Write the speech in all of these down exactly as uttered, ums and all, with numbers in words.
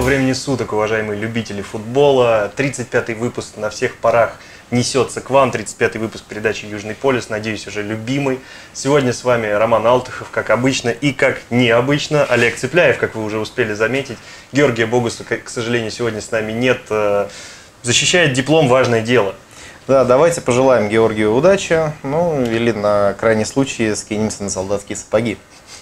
времени суток, уважаемые любители футбола. тридцать пятый выпуск на всех парах несется к вам. тридцать пятый выпуск передачи «Южный полюс», надеюсь, уже любимый. Сегодня с вами Роман Алтухов, как обычно, и как необычно Олег Цепляев, как вы уже успели заметить. Георгия Богуса, к сожалению, сегодня с нами нет. Защищает диплом, важное дело. Да, давайте пожелаем Георгию удачи, ну или на крайний случай скинемся на солдатские сапоги.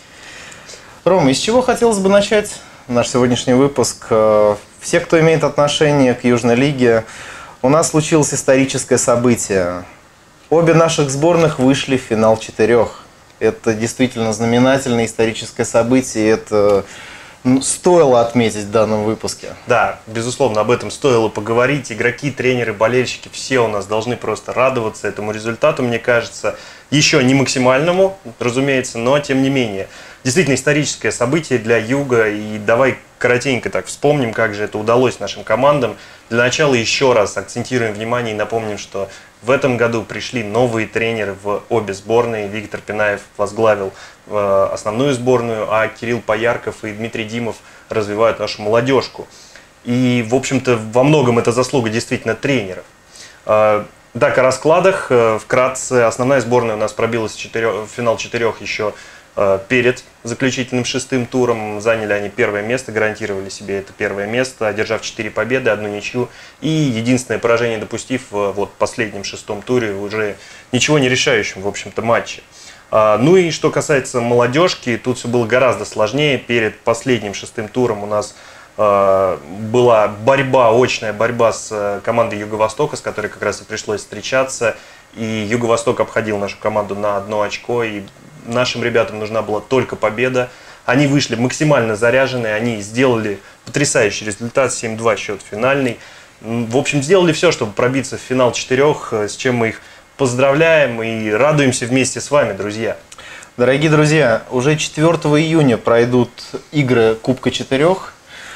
Рома, из чего хотелось бы начать наш сегодняшний выпуск? Все, кто имеет отношение к Южной лиге, у нас случилось историческое событие. Обе наших сборных вышли в финал четырех. Это действительно знаменательное историческое событие, это стоило отметить в данном выпуске. Да, безусловно, об этом стоило поговорить. Игроки, тренеры, болельщики, все у нас должны просто радоваться этому результату, мне кажется. Еще не максимальному, разумеется, но тем не менее. Действительно историческое событие для Юга. И давай коротенько так вспомним, как же это удалось нашим командам. Для начала еще раз акцентируем внимание и напомним, что в этом году пришли новые тренеры в обе сборные. Виктор Пинаев возглавил основную сборную, а Кирилл Поярков и Дмитрий Димов развивают нашу молодежку. И, в общем-то, во многом это заслуга действительно тренеров. Так, о раскладах. Вкратце, основная сборная у нас пробилась в, четырех, в финал четырех еще перед заключительным шестым туром. Заняли они первое место, гарантировали себе это первое место, одержав четыре победы, одну ничью и единственное поражение допустив в вот, последнем шестом туре, уже ничего не решающем, в общем-то, матче. Ну и что касается молодежки, тут все было гораздо сложнее. Перед последним шестым туром у нас была борьба, очная борьба с командой Юго-Востока, с которой как раз и пришлось встречаться. И Юго-Восток обходил нашу команду на одно очко, и нашим ребятам нужна была только победа. Они вышли максимально заряженные, они сделали потрясающий результат, семь-два счет финальный. В общем, сделали все, чтобы пробиться в финал четырех, с чем мы их поздравляем и радуемся вместе с вами, друзья. Дорогие друзья, уже четвёртого июня пройдут игры Кубка четырех.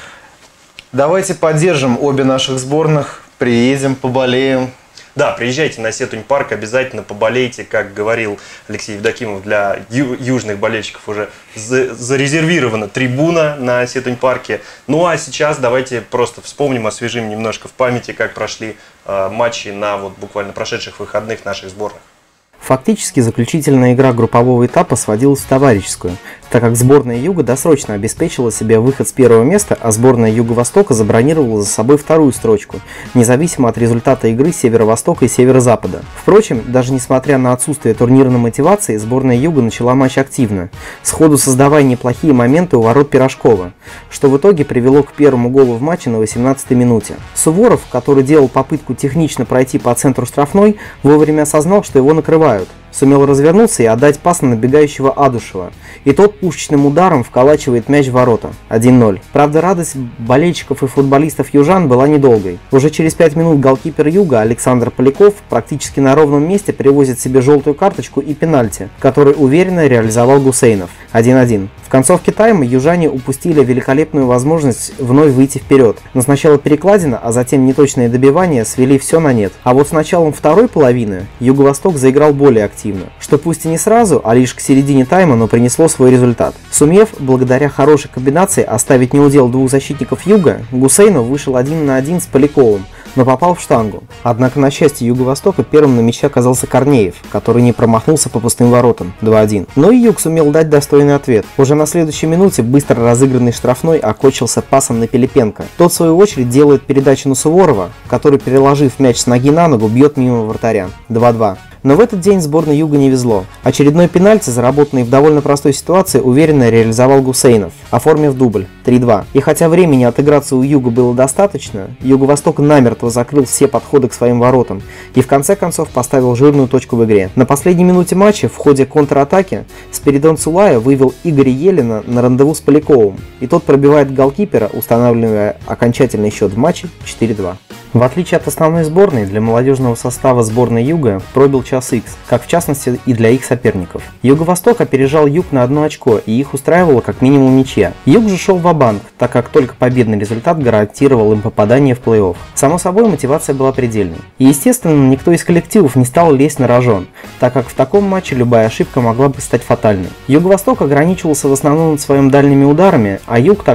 Давайте поддержим обе наших сборных, приедем, поболеем. Да, приезжайте на Сетунь-парк, обязательно поболейте, как говорил Алексей Евдокимов, для ю южных болельщиков уже за зарезервирована трибуна на Сетунь-парке. Ну а сейчас давайте просто вспомним, освежим немножко в памяти, как прошли э, матчи на вот буквально прошедших выходных наших сборных. Фактически заключительная игра группового этапа сводилась в товарищескую, так как сборная Юга досрочно обеспечила себе выход с первого места, а сборная Юго-Востока забронировала за собой вторую строчку, независимо от результата игры Северо-Востока и Северо-Запада. Впрочем, даже несмотря на отсутствие турнирной мотивации, сборная Юга начала матч активно, сходу создавая неплохие моменты у ворот Пирожкова, что в итоге привело к первому голу в матче на восемнадцатой минуте. Суворов, который делал попытку технично пройти по центру штрафной, вовремя осознал, что его накрывают. Сумел развернуться и отдать пас на набегающего Адушева. И тот пушечным ударом вколачивает мяч в ворота. один ноль. Правда, радость болельщиков и футболистов южан была недолгой. Уже через пять минут голкипер Юга Александр Поляков практически на ровном месте привозит себе желтую карточку и пенальти, который уверенно реализовал Гусейнов. один один. В концовке тайма южане упустили великолепную возможность вновь выйти вперед. Но сначала перекладина, а затем неточные добивания свели все на нет. А вот с началом второй половины Юго-Восток заиграл более активно, что пусть и не сразу, а лишь к середине тайма, но принесло свой результат. Сумев, благодаря хорошей комбинации, оставить неудел двух защитников Юга, Гусейнов вышел один на один с Поляковым, но попал в штангу. Однако, на счастье Юго-Востока, первым на мяче оказался Корнеев, который не промахнулся по пустым воротам два один. Но и Юг сумел дать достойный ответ. Уже на следующей минуте быстро разыгранный штрафной окончился пасом на Пилипенко. Тот, в свою очередь, делает передачу на Суворова, который, переложив мяч с ноги на ногу, бьет мимо вратаря. два два. Но в этот день сборной Юга не везло. Очередной пенальти, заработанный в довольно простой ситуации, уверенно реализовал Гусейнов, оформив дубль три два. И хотя времени отыграться у Юга было достаточно, Юго-Восток намертво закрыл все подходы к своим воротам и в конце концов поставил жирную точку в игре. На последней минуте матча в ходе контратаки Спиридон Цулая вывел Игоря Елена на рандеву с Поляковым, и тот пробивает голкипера, устанавливая окончательный счет в матче четыре два. В отличие от основной сборной, для молодежного состава сборной Юга пробил час икс, как в частности и для их соперников. Юго-Восток опережал Юг на одно очко, и их устраивало как минимум ничья. Юг же шел ва-банк, так как только победный результат гарантировал им попадание в плей-офф. Само собой, мотивация была предельной. И естественно, никто из коллективов не стал лезть на рожон, так как в таком матче любая ошибка могла бы стать фатальной. Юго-Восток ограничивался в основном своими дальними ударами, а Юг так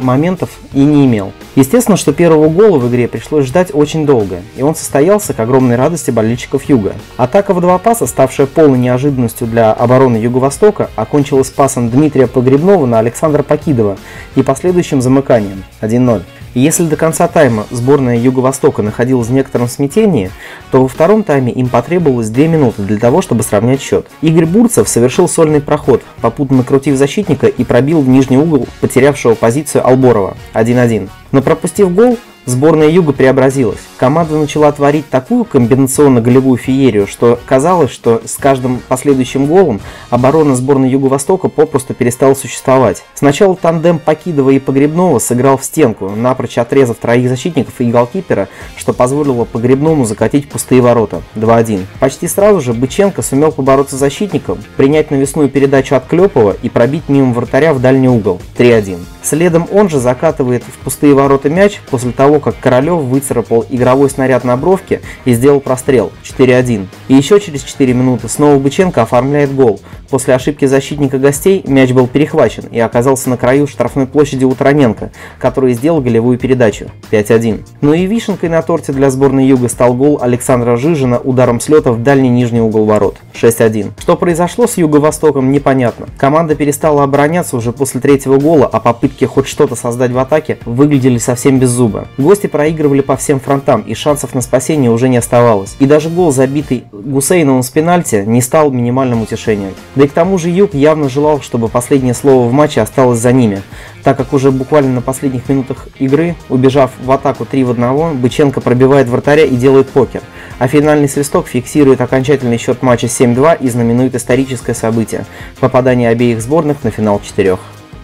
моментов и не имел. Естественно, что первого гола в игре пришлось ждать очень долго, и он состоялся к огромной радости болельщиков Юга. Атака в два паса, ставшая полной неожиданностью для обороны Юго-Востока, окончилась пасом Дмитрия Погребнова на Александра Покидова и последующим замыканием один ноль. И если до конца тайма сборная Юго-Востока находилась в некотором смятении, то во втором тайме им потребовалось две минуты для того, чтобы сравнять счет. Игорь Бурцев совершил сольный проход, попутно накрутив защитника и пробил в нижний угол потерявшего позицию Алборова один один. Но пропустив гол, сборная Юга преобразилась. Команда начала творить такую комбинационно-голевую феерию, что казалось, что с каждым последующим голом оборона сборной Юго-Востока попросту перестала существовать. Сначала тандем Покидова и Погребнова сыграл в стенку, напрочь отрезав троих защитников и голкипера, что позволило Погребному закатить пустые ворота два один. Почти сразу же Быченко сумел побороться с защитником, принять навесную передачу от Клепова и пробить мимо вратаря в дальний угол три один. Следом он же закатывает в пустые ворота мяч после того, как Королев выцарапал игровой снаряд на бровке и сделал прострел четыре один. И еще через четыре минуты снова Быченко оформляет гол. После ошибки защитника гостей мяч был перехвачен и оказался на краю штрафной площади у Тараненко, который сделал голевую передачу пять один. Ну и вишенкой на торте для сборной Юга стал гол Александра Жижина ударом с лета в дальний нижний угол ворот шесть один. Что произошло с Юго-Востоком, непонятно. Команда перестала обороняться уже после третьего гола, а попытки хоть что-то создать в атаке выглядели совсем без зуба. Гости проигрывали по всем фронтам, и шансов на спасение уже не оставалось. И даже гол, забитый Гусейновым с пенальти, не стал минимальным утешением. Да и к тому же Юг явно желал, чтобы последнее слово в матче осталось за ними, так как уже буквально на последних минутах игры, убежав в атаку три в один, Быченко пробивает вратаря и делает покер, а финальный свисток фиксирует окончательный счет матча семь два и знаменует историческое событие – попадание обеих сборных на финал четырех.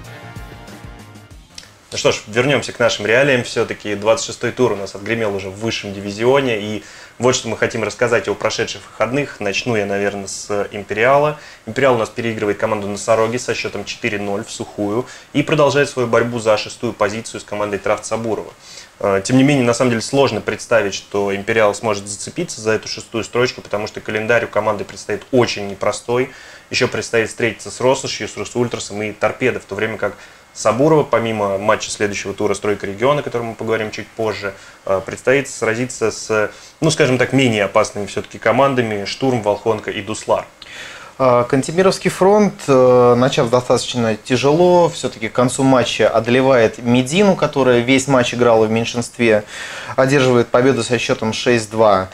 Ну что ж, вернемся к нашим реалиям. Все-таки двадцать шестой тур у нас отгремел уже в высшем дивизионе. И вот что мы хотим рассказать о прошедших выходных. Начну я, наверное, с Империала. Империал у нас переигрывает команду Носороги со счетом четыре ноль в сухую и продолжает свою борьбу за шестую позицию с командой Травцабурова. Тем не менее, на самом деле сложно представить, что Империал сможет зацепиться за эту шестую строчку, потому что календарь у команды предстоит очень непростой. Еще предстоит встретиться с Россошью, с Русультрасом и Торпедо, в то время как Сабурова, помимо матча следующего тура «Стройка региона», о котором мы поговорим чуть позже, предстоит сразиться с, ну скажем так, менее опасными все-таки командами «Штурм», «Волхонка» и «Дуслар». Кантемировский фронт, начав достаточно тяжело, все-таки к концу матча одолевает Медину, которая весь матч играла в меньшинстве, одерживает победу со счетом шесть два.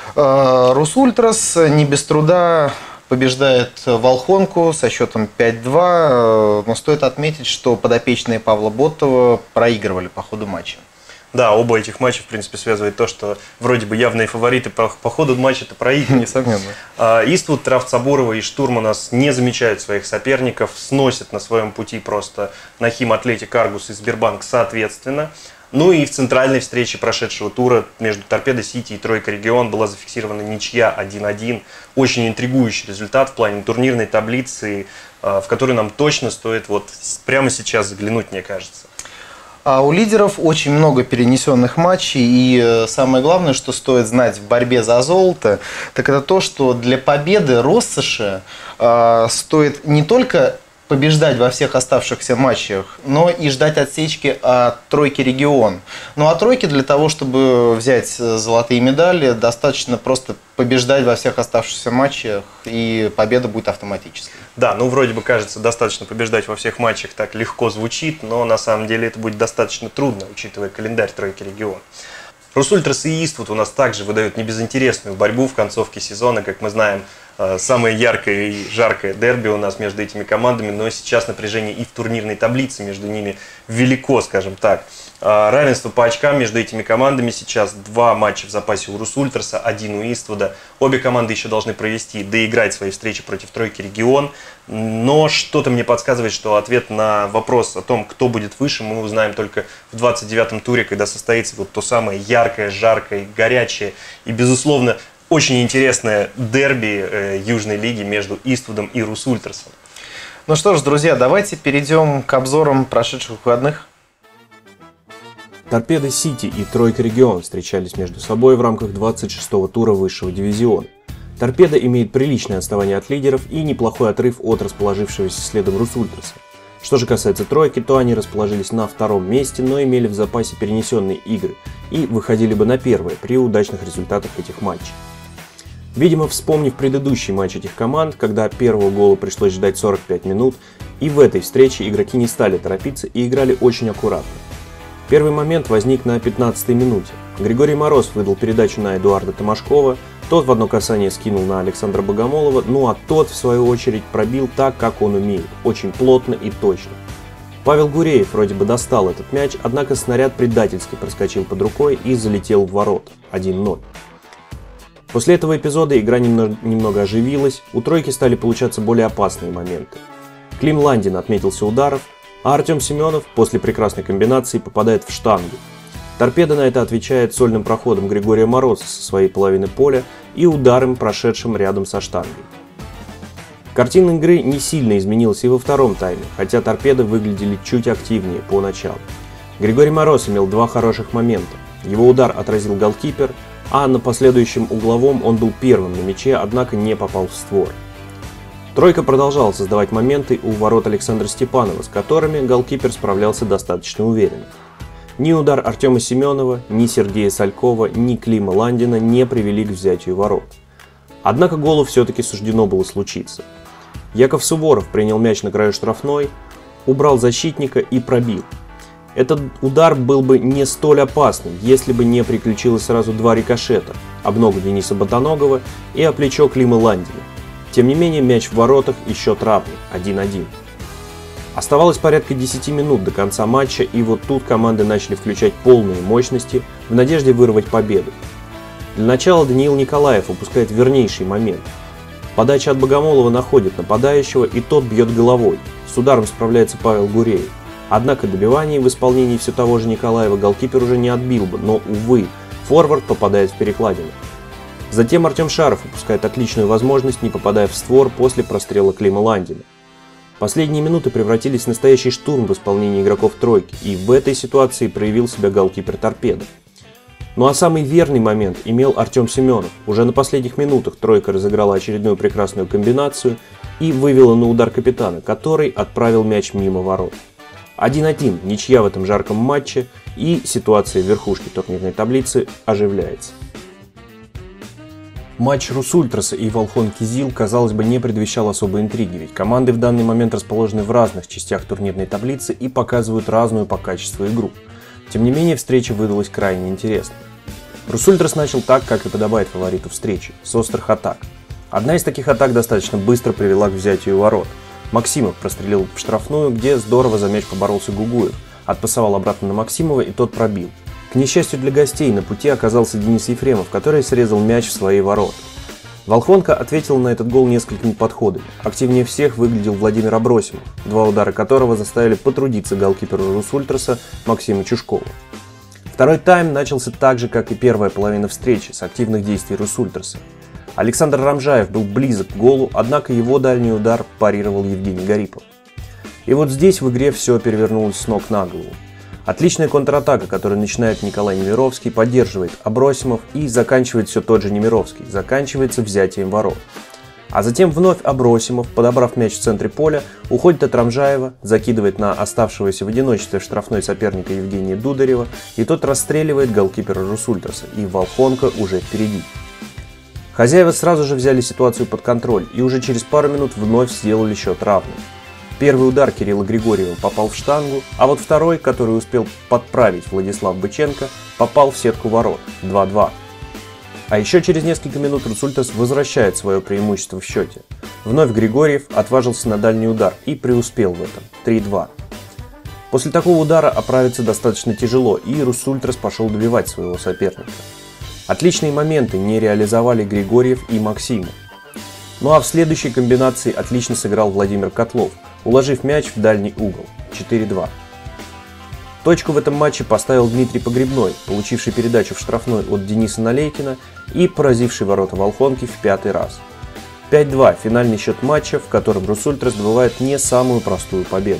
Русультрас не без труда побеждает Волхонку со счетом пять два, но стоит отметить, что подопечные Павла Боттова проигрывали по ходу матча. Да, оба этих матча, в принципе, связывает то, что вроде бы явные фавориты по, по ходу матча-то проигрывают. Несомненно. Иствуд, Травцабурова и Штурм у нас не замечают своих соперников, сносят на своем пути просто Нахим, Атлетик, Аргус и Сбербанк соответственно. Ну и в центральной встрече прошедшего тура между Торпедо Сити и Тройка Регион была зафиксирована ничья один один. Очень интригующий результат в плане турнирной таблицы, в которой нам точно стоит вот прямо сейчас заглянуть, мне кажется. А у лидеров очень много перенесенных матчей, и самое главное, что стоит знать в борьбе за золото, так это то, что для победы Россоши э, стоит не только побеждать во всех оставшихся матчах, но и ждать отсечки от Тройки Регион. Ну а Тройке для того, чтобы взять золотые медали, достаточно просто побеждать во всех оставшихся матчах, и победа будет автоматической. Да, ну вроде бы кажется, достаточно побеждать во всех матчах, так легко звучит, но на самом деле это будет достаточно трудно, учитывая календарь Тройки Регион. Русультрас и Иствуд у нас также выдают небезынтересную борьбу в концовке сезона, как мы знаем. Самое яркое и жаркое дерби у нас между этими командами, но сейчас напряжение и в турнирной таблице между ними велико, скажем так. Равенство по очкам между этими командами сейчас. Два матча в запасе у Русультраса, один у Иствуда. Обе команды еще должны провести, доиграть свои встречи против Тройки Регион. Но что-то мне подсказывает, что ответ на вопрос о том, кто будет выше, мы узнаем только в двадцать девятом туре, когда состоится вот то самое яркое, жаркое, горячее и, безусловно, очень интересное дерби э, Южной лиги между Иствудом и Русультрасом. Ну что ж, друзья, давайте перейдем к обзорам прошедших выходных. Торпедо Сити и Тройка Регион встречались между собой в рамках двадцать шестого тура высшего дивизиона. Торпедо имеет приличное отставание от лидеров и неплохой отрыв от расположившегося следом Русультраса. Что же касается тройки, то они расположились на втором месте, но имели в запасе перенесенные игры и выходили бы на первое при удачных результатах этих матчей. Видимо, вспомнив предыдущий матч этих команд, когда первого гола пришлось ждать сорок пять минут, и в этой встрече игроки не стали торопиться и играли очень аккуратно. Первый момент возник на пятнадцатой минуте. Григорий Мороз выдал передачу на Эдуарда Томашкова, тот в одно касание скинул на Александра Богомолова, ну а тот, в свою очередь, пробил так, как он умеет, очень плотно и точно. Павел Гуреев вроде бы достал этот мяч, однако снаряд предательски проскочил под рукой и залетел в ворота. один ноль. После этого эпизода игра немного, немного оживилась, у тройки стали получаться более опасные моменты. Клим Ландин отметился ударов, а Артем Семенов после прекрасной комбинации попадает в штангу. Торпедо на это отвечает сольным проходом Григория Мороза со своей половины поля и ударом, прошедшим рядом со штангой. Картина игры не сильно изменилась и во втором тайме, хотя торпеды выглядели чуть активнее по началу. Григорий Мороз имел два хороших момента. Его удар отразил голкипер, а на последующем угловом он был первым на мяче, однако не попал в створ. Тройка продолжала создавать моменты у ворот Александра Степанова, с которыми голкипер справлялся достаточно уверенно. Ни удар Артема Семенова, ни Сергея Салькова, ни Клима Ландина не привели к взятию ворот. Однако голу все-таки суждено было случиться. Яков Суворов принял мяч на краю штрафной, убрал защитника и пробил. Этот удар был бы не столь опасным, если бы не приключилось сразу два рикошета – об ногу Дениса Ботаногова и о плечо Клима Ландина. Тем не менее, мяч в воротах и счет равный – один один. Оставалось порядка десяти минут до конца матча, и вот тут команды начали включать полные мощности в надежде вырвать победу. Для начала Даниил Николаев упускает вернейший момент. Подача от Богомолова находит нападающего, и тот бьет головой. С ударом справляется Павел Гуреев. Однако добивание в исполнении все того же Николаева голкипер уже не отбил бы, но, увы, форвард попадает в перекладину. Затем Артем Шаров упускает отличную возможность, не попадая в створ после прострела Клима Ландина. Последние минуты превратились в настоящий штурм в исполнении игроков тройки, и в этой ситуации проявил себя голкипер торпедо. Ну а самый верный момент имел Артем Семенов. Уже на последних минутах тройка разыграла очередную прекрасную комбинацию и вывела на удар капитана, который отправил мяч мимо ворот. один один, ничья в этом жарком матче, и ситуация в верхушке турнирной таблицы оживляется. Матч Русультраса и Волхон Кизил, казалось бы, не предвещал особой интриги, ведь команды в данный момент расположены в разных частях турнирной таблицы и показывают разную по качеству игру. Тем не менее, встреча выдалась крайне интересной. Русультрас начал так, как и подобает фавориту встречи, с острых атак. Одна из таких атак достаточно быстро привела к взятию ворот. Максимов прострелил в штрафную, где здорово за мяч поборолся Гугуев, отпасовал обратно на Максимова, и тот пробил. К несчастью для гостей, на пути оказался Денис Ефремов, который срезал мяч в свои ворота. Волхонка ответил на этот гол несколькими подходами. Активнее всех выглядел Владимир Абросимов, два удара которого заставили потрудиться голкиперу Русультраса Максима Чушкова. Второй тайм начался так же, как и первая половина встречи, с активных действий Русультраса. Александр Рамжаев был близок к голу, однако его дальний удар парировал Евгений Гарипов. И вот здесь в игре все перевернулось с ног на голову. Отличная контратака, которую начинает Николай Немировский, поддерживает Абросимов и заканчивает все тот же Немировский, заканчивается взятием ворот. А затем вновь Абросимов, подобрав мяч в центре поля, уходит от Рамжаева, закидывает на оставшегося в одиночестве штрафной соперника Евгения Дударева, и тот расстреливает голкипера Русультраса, и Волхонка уже впереди. Хозяева сразу же взяли ситуацию под контроль и уже через пару минут вновь сделали счет равным. Первый удар Кирилла Григорьева попал в штангу, а вот второй, который успел подправить Владислав Быченко, попал в сетку ворот два два. А еще через несколько минут Русультрас возвращает свое преимущество в счете. Вновь Григорьев отважился на дальний удар и преуспел в этом три два. После такого удара оправиться достаточно тяжело, и Русультрас пошел добивать своего соперника. Отличные моменты не реализовали Григорьев и Максимов. Ну а в следующей комбинации отлично сыграл Владимир Котлов, уложив мяч в дальний угол четыре два. Точку в этом матче поставил Дмитрий Погребной, получивший передачу в штрафной от Дениса Налейкина и поразивший ворота Волхонки в пятый раз. пять два – финальный счет матча, в котором Русультрас добывает не самую простую победу.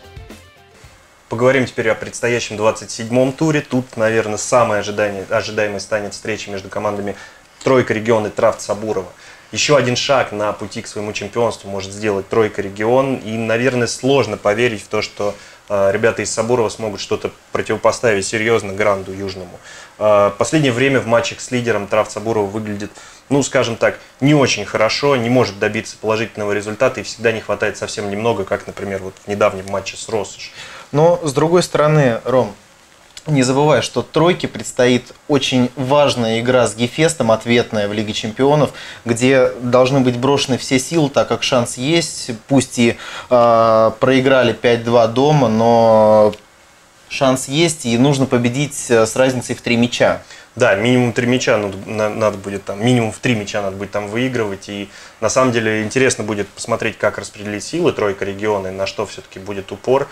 Поговорим теперь о предстоящем двадцать седьмом туре. Тут, наверное, самой ожидаемой станет встреча между командами «Тройка Регион» и «Трафт Сабурова». еще один шаг на пути к своему чемпионству может сделать тройка регион. И, наверное, сложно поверить в то, что э, ребята из Сабурова смогут что-то противопоставить серьезно Гранду Южному. Э, последнее время в матчах с лидером Травт Сабурова выглядит, ну, скажем так, не очень хорошо, не может добиться положительного результата и всегда не хватает совсем немного, как, например, вот в недавнем матче с Россошь. Но, с другой стороны, Ром, не забывай, что тройке предстоит очень важная игра с Гефестом, ответная в Лиге Чемпионов, где должны быть брошены все силы, так как шанс есть. Пусть и э, проиграли пять-два дома, но шанс есть, и нужно победить с разницей в три мяча. Да, минимум три мяча надо, надо будет там, минимум в три мяча надо будет там выигрывать. И на самом деле интересно будет посмотреть, как распределить силы тройка региона и на что все-таки будет упор.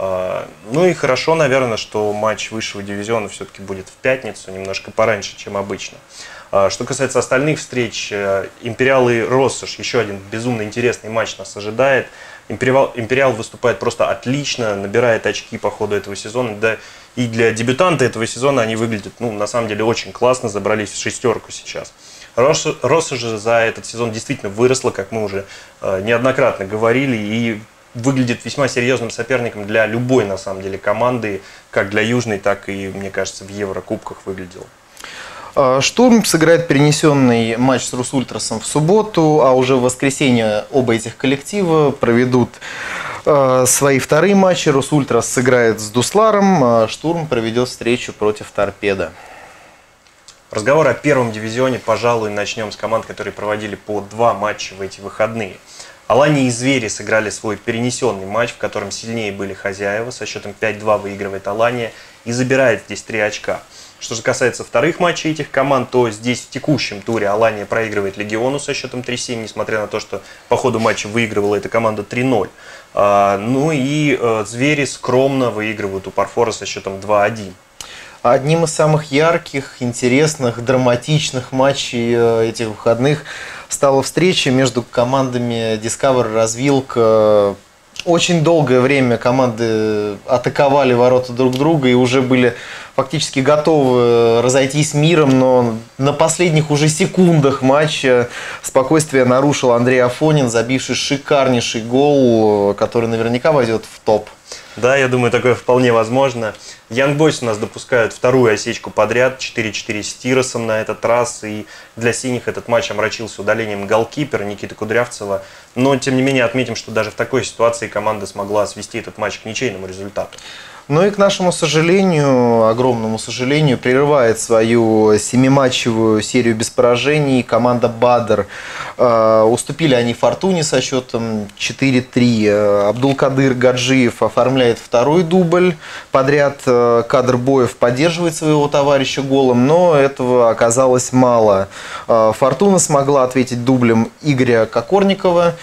Ну и хорошо, наверное, что матч высшего дивизиона все-таки будет в пятницу, немножко пораньше, чем обычно. Что касается остальных встреч, Империал и Россошь, еще один безумно интересный матч нас ожидает. Империал, Империал выступает просто отлично, набирает очки по ходу этого сезона. Да, и для дебютанта этого сезона они выглядят, ну, на самом деле, очень классно, забрались в шестерку сейчас. Россошь же за этот сезон действительно выросла, как мы уже э, неоднократно говорили, и выглядит весьма серьезным соперником для любой, на самом деле, команды, как для Южной, так и, мне кажется, в Еврокубках выглядел. Штурм сыграет перенесенный матч с Русультрасом в субботу, а уже в воскресенье оба этих коллектива проведут э, свои вторые матчи. Русультрас сыграет с Дусларом, а Штурм проведет встречу против Торпедо. Разговор о первом дивизионе, пожалуй, начнем с команд, которые проводили по два матча в эти выходные. Алания и Звери сыграли свой перенесенный матч, в котором сильнее были хозяева. Со счетом пять-два выигрывает Алания и забирает здесь три очка. Что же касается вторых матчей этих команд, то здесь в текущем туре Алания проигрывает Легиону со счетом три-семь, несмотря на то, что по ходу матча выигрывала эта команда три-ноль. А, ну и а, Звери скромно выигрывают у Парфора со счетом два-один. Одним из самых ярких, интересных, драматичных матчей этих выходных стала встреча между командами Discover и Развилка. Очень долгое время команды атаковали ворота друг друга и уже были фактически готовы разойтись миром, но на последних уже секундах матча спокойствие нарушил Андрей Афонин, забивший шикарнейший гол, который наверняка войдет в топ. Да, я думаю, такое вполне возможно. Young Boys у нас допускают вторую осечку подряд, четыре-четыре с Тиросом на этот раз. И для синих этот матч омрачился удалением голкипера Никиты Кудрявцева. Но, тем не менее, отметим, что даже в такой ситуации команда смогла свести этот матч к ничейному результату. Ну и, к нашему сожалению, огромному сожалению, прерывает свою семиматчевую серию без поражений команда Бадр. Э, уступили они Фортуне со счетом четыре-три. Абдулкадыр Гаджиев оформляет второй дубль подряд. Кадр Боев поддерживает своего товарища голом, но этого оказалось мало. Э, Фортуна смогла ответить дублем Игоря Кокорникова,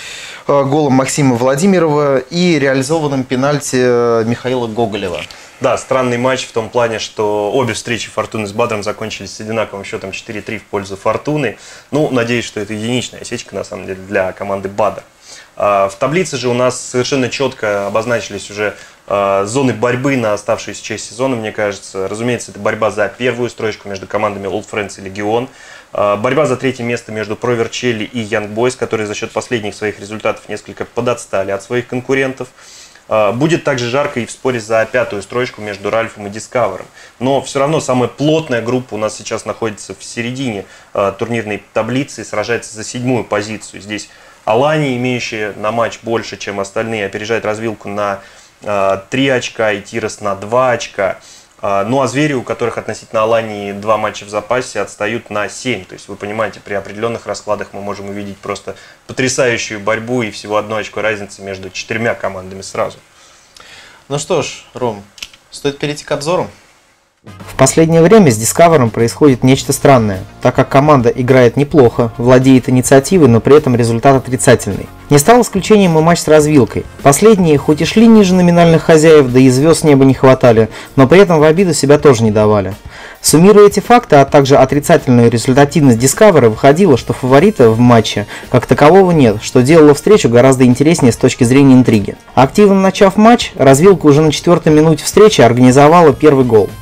голом Максима Владимирова и реализованным пенальти Михаила Гоголева. Да, странный матч в том плане, что обе встречи Фортуны с Бадром закончились с одинаковым счетом четыре-три в пользу Фортуны. Ну, надеюсь, что это единичная осечка, на самом деле, для команды Бадр. В таблице же у нас совершенно четко обозначились уже зоны борьбы на оставшуюся часть сезона, мне кажется. Разумеется, это борьба за первую строчку между командами Old Friends и Легион. Борьба за третье место между Про Верчелли и Young Boys, которые за счет последних своих результатов несколько подотстали от своих конкурентов. Будет также жарко и в споре за пятую строчку между Ральфом и Дискавером. Но все равно самая плотная группа у нас сейчас находится в середине турнирной таблицы и сражается за седьмую позицию. Здесь Алания, имеющая на матч больше, чем остальные, опережает Развилку на три очка и Тирос на два очка. Ну а Звери, у которых относительно Алании два матча в запасе, отстают на семь. То есть вы понимаете, при определенных раскладах мы можем увидеть просто потрясающую борьбу и всего одно очко разницы между четырьмя командами сразу. Ну что ж, Ром, стоит перейти к обзору. В последнее время с Discover'ом происходит нечто странное, так как команда играет неплохо, владеет инициативой, но при этом результат отрицательный. Не стал исключением и матч с Развилкой. Последние хоть и шли ниже номинальных хозяев, да и звезд неба не хватали, но при этом в обиду себя тоже не давали. Суммируя эти факты, а также отрицательную результативность Discover'а, выходило, что фаворита в матче как такового нет, что делало встречу гораздо интереснее с точки зрения интриги. Активно начав матч, Развилка уже на четвертой минуте встречи организовала первый гол.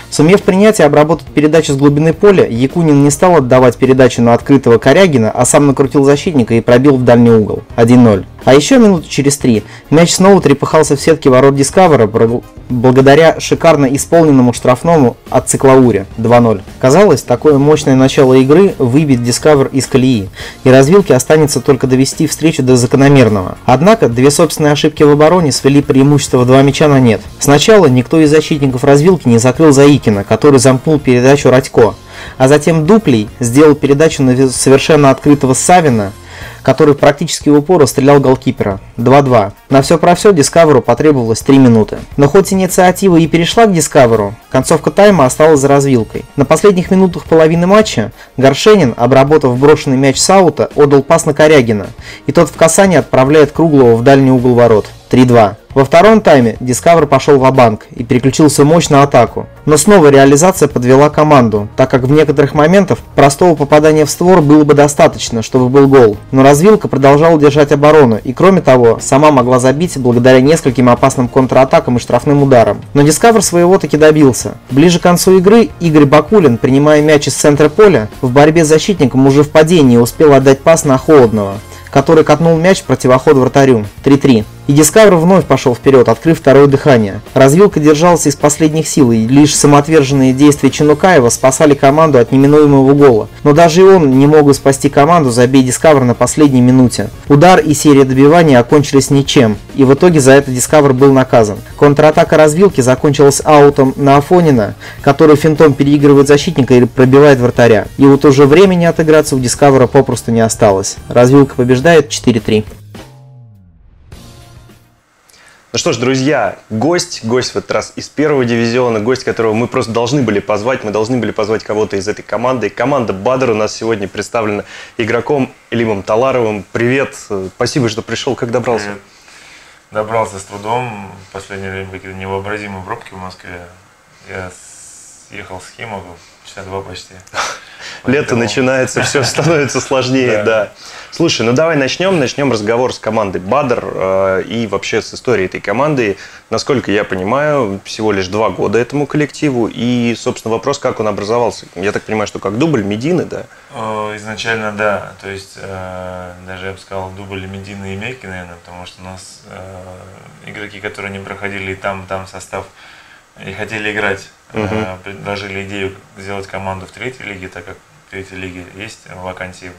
Сумев принять и обработать передачу с глубины поля, Якунин не стал отдавать передачу на открытого Корягина, а сам накрутил защитника и пробил в дальний угол. один ноль. А еще минуту через три мяч снова трепыхался в сетке ворот Дискавера благодаря шикарно исполненному штрафному от Циклаури. два ноль. Казалось, такое мощное начало игры выбит Дискавер из колеи, и развилке останется только довести встречу до закономерного. Однако две собственные ошибки в обороне свели преимущество в два мяча на нет. Сначала никто из защитников развилки не закрыл Заикина, который замкнул передачу Радько, а затем Дуплей сделал передачу на совершенно открытого Савина, который практически в упор стрелял голкипера. два два. На все про все Дискаверу потребовалось три минуты. Но хоть инициатива и перешла к Дискаверу, концовка тайма осталась за развилкой. На последних минутах половины матча Горшенин, обработав брошенный мяч с аута, отдал пас на Корягина, и тот в касание отправляет Круглого в дальний угол ворот. три два. Во втором тайме Дискавер пошел ва-банк и переключил свой мощь на атаку. Но снова реализация подвела команду, так как в некоторых моментах простого попадания в створ было бы достаточно, чтобы был гол. Но развилка продолжала держать оборону и, кроме того, сама могла забить благодаря нескольким опасным контратакам и штрафным ударам. Но Дискавер своего таки добился. Ближе к концу игры Игорь Бакулин, принимая мяч из центра поля, в борьбе с защитником уже в падении успел отдать пас на Холодного, который катнул мяч в противоход вратарю. три три. И Дискавер вновь пошел вперед, открыв второе дыхание. Развилка держался из последних сил, и лишь самоотверженные действия Чинукаева спасали команду от неминуемого гола. Но даже и он не мог спасти команду, забей Дискавер на последней минуте. Удар и серия добиваний окончились ничем, и в итоге за это Дискавер был наказан. Контратака развилки закончилась аутом на Афонина, который финтом переигрывает защитника и пробивает вратаря. И вот уже времени отыграться у Дискавера попросту не осталось. Развилка побеждает четыре три. Ну что ж, друзья, гость, гость в этот раз из первого дивизиона, гость, которого мы просто должны были позвать, мы должны были позвать кого-то из этой команды. Команда Бадр у нас сегодня представлена игроком Элимом Таларовым. Привет, спасибо, что пришел, как добрался? Привет. Добрался с трудом, в последнее время какие-то невообразимые пробки в Москве. Я съехал с Химок, часа два почти. Лето начинается, все становится сложнее, да. Слушай, ну давай начнем, начнем разговор с командой Бадр э, и вообще с историей этой команды. Насколько я понимаю, всего лишь два года этому коллективу. И, собственно, вопрос, как он образовался. Я так понимаю, что как дубль Медины, да? Изначально, да. То есть, э, даже я бы сказал, дубль Медины и Мейки, наверное, потому что у нас э, игроки, которые не проходили и там, и там состав, и хотели играть, угу. э, предложили идею сделать команду в третьей лиге, так как в третьей лиге есть вакансии.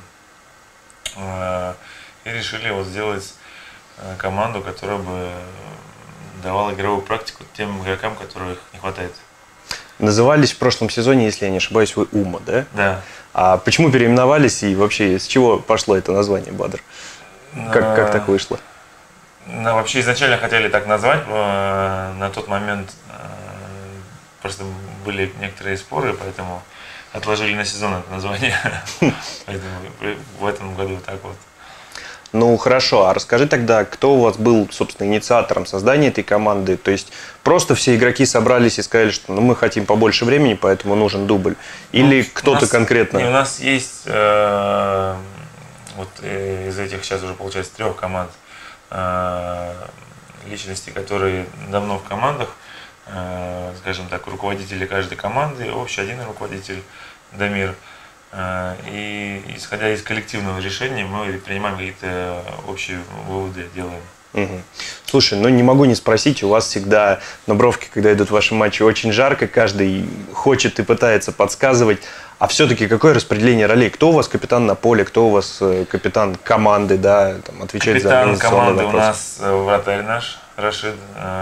И решили вот сделать команду, которая бы давала игровую практику тем игрокам, которых не хватает. Назывались в прошлом сезоне, если я не ошибаюсь, вы Ума, да? Да. А почему переименовались и вообще с чего пошло это название Бадр? Как, а, как так вышло? Ну, вообще изначально хотели так назвать, на тот момент просто были некоторые споры, поэтому отложили на сезон это название. Поэтому в этом году так вот. Ну хорошо, а расскажи тогда, кто у вас был, собственно, инициатором создания этой команды? То есть просто все игроки собрались и сказали, что ну, мы хотим побольше времени, поэтому нужен дубль? Или ну, кто-то конкретно? Не, у нас есть э, вот из этих сейчас уже получается трех команд э, личности, которые давно в командах. Скажем так, руководители каждой команды, общий один руководитель Дамир. И исходя из коллективного решения мы принимаем какие-то общие выводы, делаем. Угу. Слушай, ну не могу не спросить, у вас всегда на бровке, когда идут ваши матчи, очень жарко, каждый хочет и пытается подсказывать. А все-таки какое распределение ролей? Кто у вас капитан на поле, кто у вас капитан команды, да, там, отвечает за организационные вопросы? Капитан команды у нас вратарь наш, Рашид.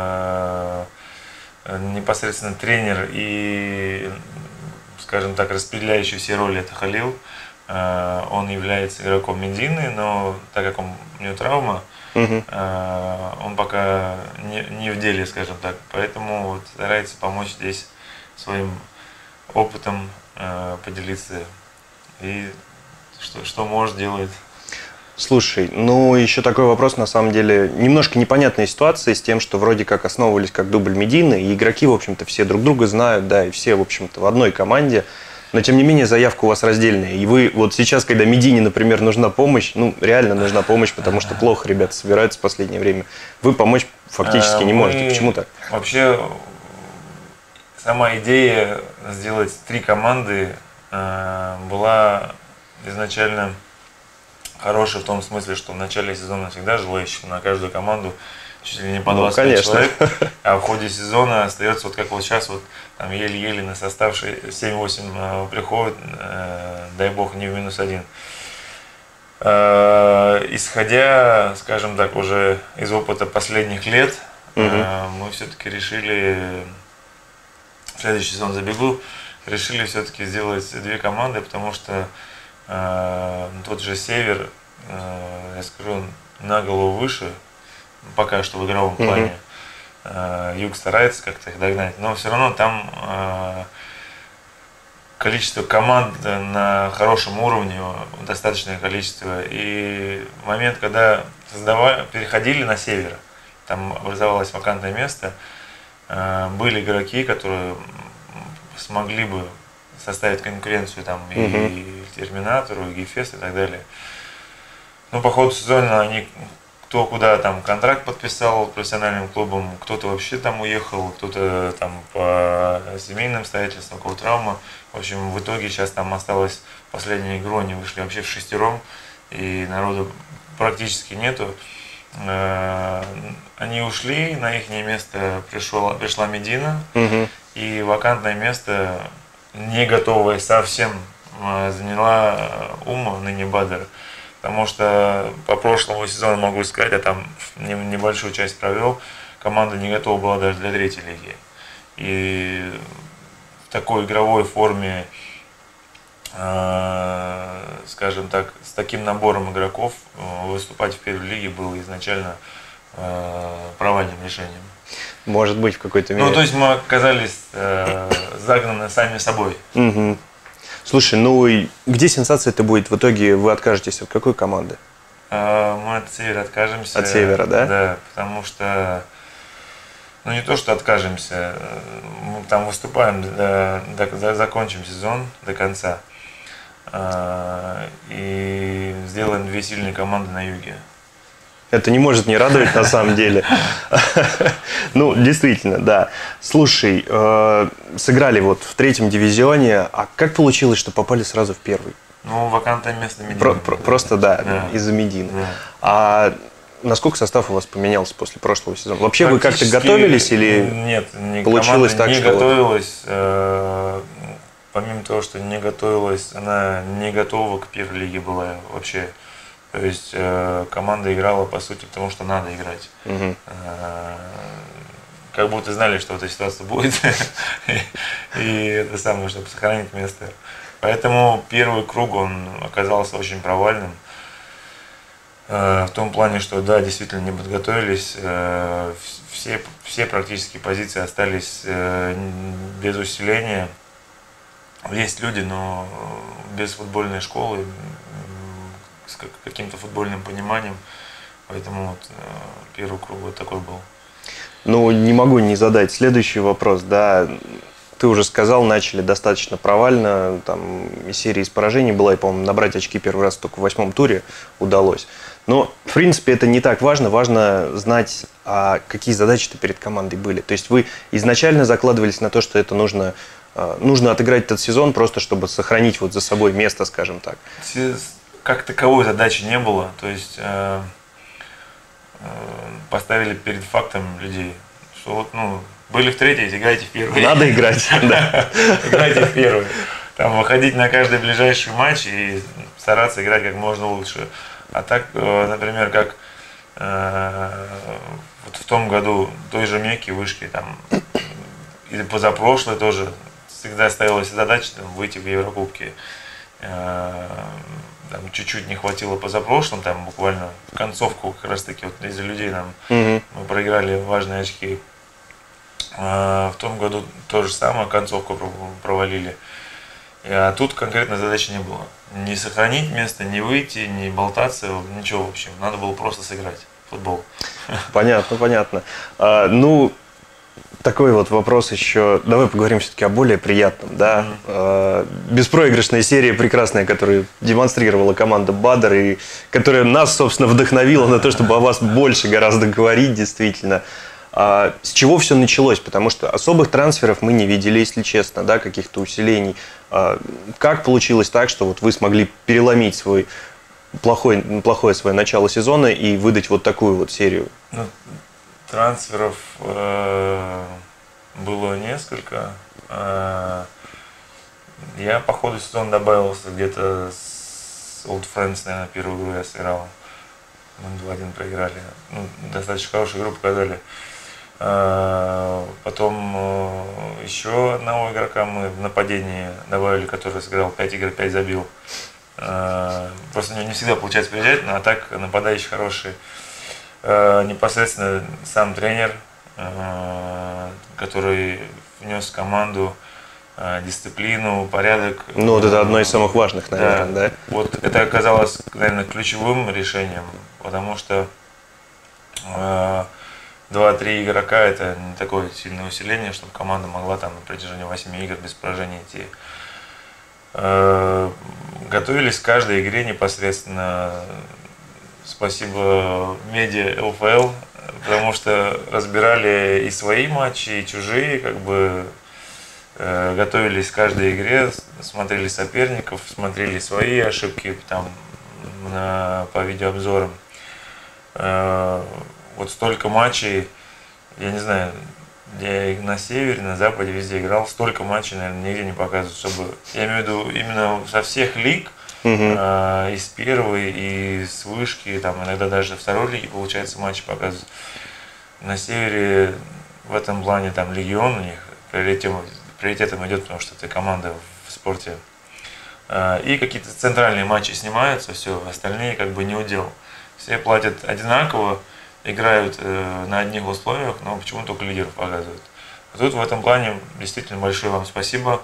Непосредственно тренер и, скажем так, распределяющий все роли — это Халил. Он является игроком Медины, но так как он, у него травма, угу. он пока не, не в деле, скажем так. Поэтому вот старается помочь здесь своим опытом, поделиться и что, что может делать. Слушай, ну еще такой вопрос, на самом деле, немножко непонятная ситуация с тем, что вроде как основывались как дубль Медины, и игроки, в общем-то, все друг друга знают, да, и все, в общем-то, в одной команде, но, тем не менее, заявка у вас раздельная, и вы вот сейчас, когда Медине, например, нужна помощь, ну, реально нужна помощь, потому что плохо ребята собираются в последнее время, вы помочь фактически не можете, почему так? Вообще, сама идея сделать три команды э, была изначально хорошая в том смысле, что в начале сезона всегда желающих на каждую команду чуть ли не по двадцать пять ну, человек, а в ходе сезона остается вот как вот сейчас вот там еле-еле на состав семь-восемь э, приходит, э, дай бог не в минус один. Э, исходя, скажем так, уже из опыта последних лет, угу. э, мы все-таки решили, в следующий сезон забегу, решили все-таки сделать две команды, потому что э, тот же Север, э, я скажу, на голову выше, пока что в игровом mm-hmm. плане. Э, Юг старается как-то их догнать, но все равно там э, количество команд на хорошем уровне, достаточное количество. И в момент, когда создавали, переходили на Север, там образовалось вакантное место, э, были игроки, которые смогли бы составить конкуренцию там, mm-hmm. и Терминатору, и Гефест и так далее. Но по ходу сезона они кто куда там контракт подписал профессиональным клубом, кто-то вообще там уехал, кто-то там по семейным обстоятельствам, у кого травма. В общем, в итоге сейчас там осталось последнюю игру, они вышли вообще в шестером, и народу практически нету. Они ушли, на их место пришла, пришла Медина, угу. и вакантное место, не готовое совсем, заняла Ума, ныне Бадер. Потому что по прошлому сезону, могу сказать, я там небольшую часть провел, команда не готова была даже для третьей лиги. И в такой игровой форме, э, скажем так, с таким набором игроков выступать в первой лиге было изначально э, провальным решением. Может быть, в какой-то мере. Ну, то есть мы оказались э, загнаны сами собой. Угу. Слушай, ну и где сенсация-то будет? В итоге вы откажетесь от какой команды? Мы от Севера откажемся. От Севера, да? Да, потому что, ну не то, что откажемся, мы там выступаем, до, до, закончим сезон до конца и сделаем две сильные команды на юге. Это не может не радовать на самом деле. Ну, действительно, да. Слушай, э, сыграли вот в третьем дивизионе, а как получилось, что попали сразу в первый? Ну, вакантное место Медины. Про, про, просто, да, да. из-за Медины. Да. А насколько состав у вас поменялся после прошлого сезона? Вообще вы как-то готовились или нет, не, получилось так, не что… готовилась, э, помимо того, что не готовилась, она не готова к первой лиге была вообще. То есть э, команда играла по сути потому, что надо играть. Угу. Э, как будто знали, что эта ситуация будет. И это самое, чтобы сохранить место. Поэтому первый круг он оказался очень провальным. Э, в том плане, что да, действительно не подготовились. Э, все, все практически позиции остались э, без усиления. Есть люди, но без футбольной школы, с каким-то футбольным пониманием, поэтому вот, э, первый круг вот такой был. Ну, не могу не задать следующий вопрос, да, ты уже сказал, начали достаточно провально, там и серия из поражений была, и, по-моему, набрать очки первый раз только в восьмом туре удалось. Но, в принципе, это не так важно, важно знать, а какие задачи-то перед командой были. То есть вы изначально закладывались на то, что это нужно, нужно отыграть этот сезон, просто чтобы сохранить вот за собой место, скажем так. Как таковой задачи не было, то есть э, э, поставили перед фактом людей, что вот, ну, были в третьей, играйте в первой. Надо играть, да. Играйте в первой. Там выходить на каждый ближайший матч и стараться играть как можно лучше. А так, например, как вот в том году той же Мекки, Вышки, там, или позапрошлой тоже всегда ставилась задача там, выйти в Еврокубки. Там чуть-чуть не хватило позапрошлым, там буквально в концовку как раз таки вот из-за людей нам mm-hmm. мы проиграли важные очки. А в том году то же самое, концовку провалили. А тут конкретно задачи не было. Не сохранить место, не выйти, не болтаться, ничего в общем. Надо было просто сыграть в футбол. Понятно, понятно. А, ну, такой вот вопрос еще. Давай поговорим все-таки о более приятном, да. Mm-hmm. А, беспроигрышная серия прекрасная, которую демонстрировала команда Бадер, и которая нас, собственно, вдохновила на то, чтобы о вас больше гораздо говорить, действительно. А с чего все началось? Потому что особых трансферов мы не видели, если честно, да, каких-то усилений. А как получилось так, что вот вы смогли переломить свой плохой, плохое свое начало сезона и выдать вот такую вот серию? Ну, трансферов э, было несколько. Э, я по ходу сезона добавился где-то с Old Friends, наверное, первую игру я сыграл. Мы два один проиграли. Ну, достаточно хорошую игру показали. Э, потом э, еще одного игрока мы в нападении добавили, который сыграл пять игр, пять забил. Э, просто у него не всегда получается приезжать, но а так нападающий хороший. Э, непосредственно сам тренер, э, который внес в команду э, дисциплину, порядок. Ну, вот это одно из самых важных, наверное, да? да? Вот это оказалось, наверное, ключевым решением, потому что э, два-три игрока – это не такое сильное усиление, чтобы команда могла там на протяжении восьми игр без поражения идти. Э, готовились к каждой игре непосредственно. Спасибо медиа эл эф эл, потому что разбирали и свои матчи, и чужие, как бы э, готовились к каждой игре, смотрели соперников, смотрели свои ошибки там на, по видеообзорам. Э, вот столько матчей, я не знаю, я на севере, на западе, везде играл, столько матчей, наверное, нигде не показывают, чтобы, я имею в виду именно со всех лиг. Uh-huh. Из первой, и с вышки, там иногда даже второй лиги, получается, матчи показывают. На севере в этом плане там легион у них приоритетом, приоритетом идет, потому что это команда в спорте. И какие-то центральные матчи снимаются, все, остальные как бы не удел. Все платят одинаково, играют на одних условиях, но почему только лидеров показывают. А тут в этом плане действительно большое вам спасибо.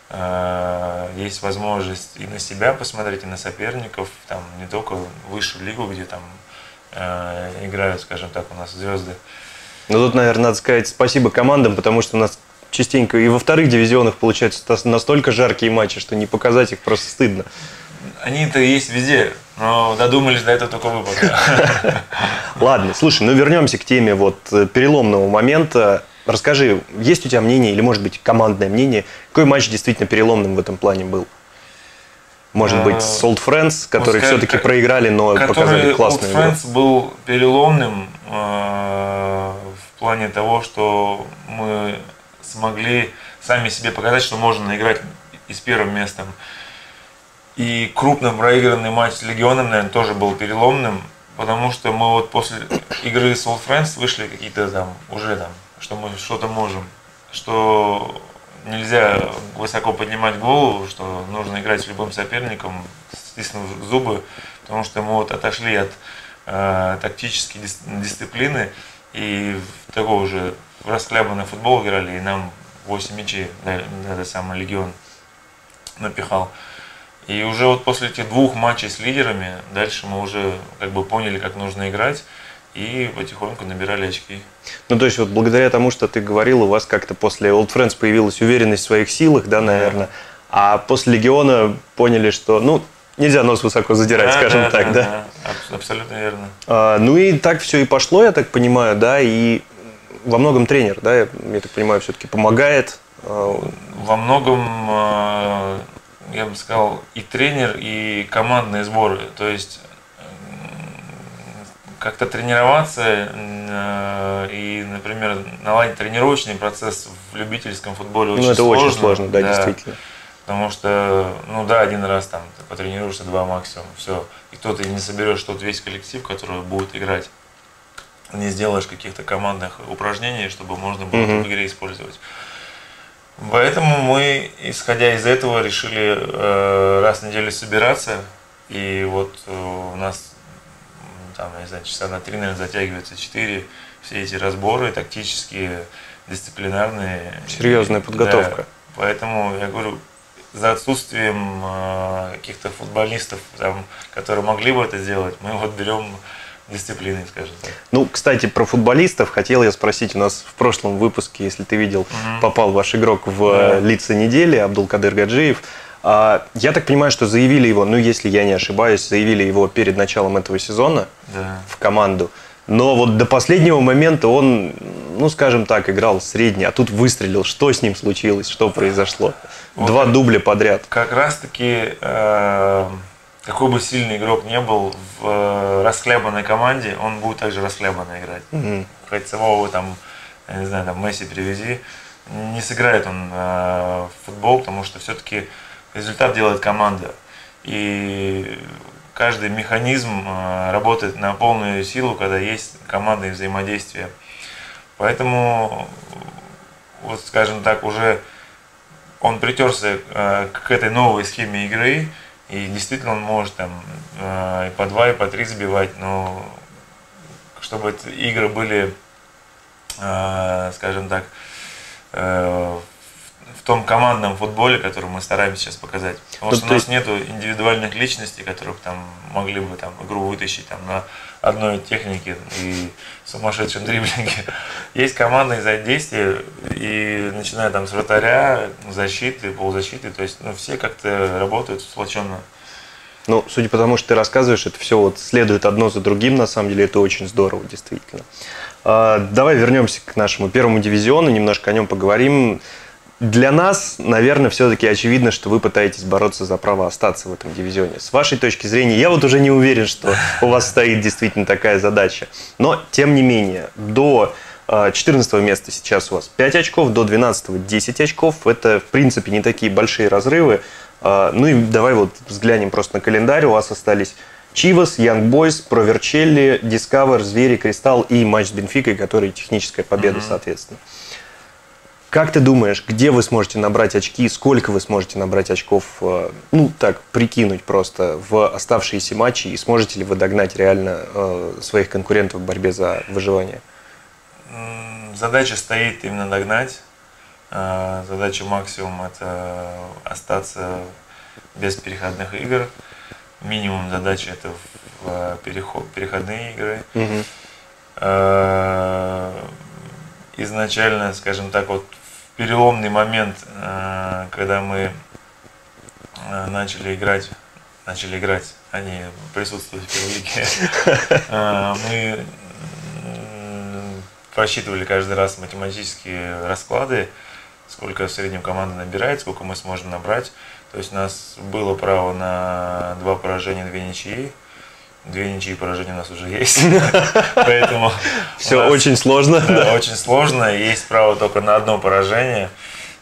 Есть возможность и на себя посмотреть, и на соперников, там не только высшую лигу, где там э, играют, скажем так, у нас звезды. Ну тут, наверное, надо сказать спасибо командам, потому что у нас частенько и во вторых дивизионах получаются настолько жаркие матчи, что не показать их просто стыдно. Они-то есть везде, но додумались до этого только вы пока. Ладно, слушай, ну вернемся к теме вот переломного момента. Расскажи, есть у тебя мнение, или, может быть, командное мнение, какой матч действительно переломным в этом плане был? Может быть, с Old Friends, которые сказать, все-таки проиграли, но показали классную игру? Old Friends был переломным э, в плане того, что мы смогли сами себе показать, что можно играть и с первым местом. И крупно проигранный матч с Легионом, наверное, тоже был переломным, потому что мы вот после игры с Old Friends вышли какие-то там, уже там, что мы что-то можем, что нельзя высоко поднимать голову, что нужно играть с любым соперником, стиснув зубы, потому что мы вот отошли от э, тактической дис дисциплины и в такой уже расхлябанный футбол играли, и нам восемь мячей, да, этот самый Легион напихал. И уже вот после этих двух матчей с лидерами, дальше мы уже как бы поняли, как нужно играть, и потихоньку набирали очки. Ну, то есть, вот благодаря тому, что ты говорил, у вас как-то после Old Friends появилась уверенность в своих силах, да, наверное, да. А после Легиона поняли, что, ну, нельзя нос высоко задирать, да, скажем да, так, да? Да, да, абсолютно верно. А, ну и так все и пошло, я так понимаю, да, и во многом тренер, да, я, я так понимаю, все-таки помогает. Во многом, я бы сказал, и тренер, и командные сборы, то есть как-то тренироваться и, например, наладить тренировочный процесс в любительском футболе очень сложно. Ну, это сложно, очень сложно, да, да, действительно. Потому что, ну да, один раз там ты потренируешься, два максимум, все. И то ты не соберешь тот весь коллектив, который будет играть. Не сделаешь каких-то командных упражнений, чтобы можно было mm-hmm. в игре использовать. Поэтому мы, исходя из этого, решили э, раз в неделю собираться. И вот э, у нас там, я не знаю, часа на три, наверное, затягивается, четыре, все эти разборы тактические, дисциплинарные. Серьезная подготовка. Да, поэтому я говорю, за отсутствием э, каких-то футболистов, там, которые могли бы это сделать, мы вот берем дисциплины, скажем так. Ну, кстати, про футболистов хотел я спросить. У нас в прошлом выпуске, если ты видел, угу. попал ваш игрок в да. лица недели, Абдулкадыр Гаджиев. Я так понимаю, что заявили его, ну, если я не ошибаюсь, заявили его перед началом этого сезона да. в команду. Но вот до последнего момента он, ну, скажем так, играл средний, а тут выстрелил. Что с ним случилось? Что произошло? Вот Два как, дубля подряд. Как раз-таки, э, какой бы сильный игрок не был в э, расхлябанной команде, он будет также расхлябанно играть. Угу. Хоть самого там, я не знаю, там Месси привези, не сыграет он э, в футбол, потому что все-таки результат делает команда. И каждый механизм э, работает на полную силу, когда есть командное взаимодействие. Поэтому, вот скажем так, уже он притерся э, к этой новой схеме игры, и действительно он может там э, и по два, и по три забивать, но чтобы эти игры были, э, скажем так, э, в том командном футболе, который мы стараемся сейчас показать. Потому Ну, что у то нас есть- нету индивидуальных личностей, которых там могли бы там игру вытащить там на одной технике и сумасшедшем дриблинге. Есть командные взаимодействия, и начиная там с вратаря, защиты, полузащиты, то есть ну, все как-то работают сплоченно. Ну, судя по тому, что ты рассказываешь, это все вот следует одно за другим, на самом деле это очень здорово, действительно. А, давай вернемся к нашему первому дивизиону, немножко о нем поговорим. Для нас, наверное, все-таки очевидно, что вы пытаетесь бороться за право остаться в этом дивизионе. С вашей точки зрения, я вот уже не уверен, что у вас стоит действительно такая задача. Но, тем не менее, до четырнадцатого места сейчас у вас пять очков, до двенадцатого десять очков. Это, в принципе, не такие большие разрывы. Ну и давай вот взглянем просто на календарь. У вас остались Чивас, Янг Бойс, Про Верчелли, Дискавер, Звери, Кристалл и матч с Бенфикой, который техническая победа, mm-hmm. соответственно. Как ты думаешь, где вы сможете набрать очки, сколько вы сможете набрать очков, ну так, прикинуть просто в оставшиеся матчи, и сможете ли вы догнать реально э, своих конкурентов в борьбе за выживание? Задача стоит именно догнать. Задача максимум – это остаться без переходных игр. Минимум задача – это в переход, переходные игры. Угу. Изначально, скажем так, вот в переломный момент, когда мы начали играть, начали играть, а не присутствовать в первой лиге, мы просчитывали каждый раз математические расклады, сколько в среднем команда набирает, сколько мы сможем набрать. То есть у нас было право на два поражения, две ничьи. Две ничьи поражения у нас уже есть. Поэтому все очень сложно. Да, очень сложно. Есть право только на одно поражение.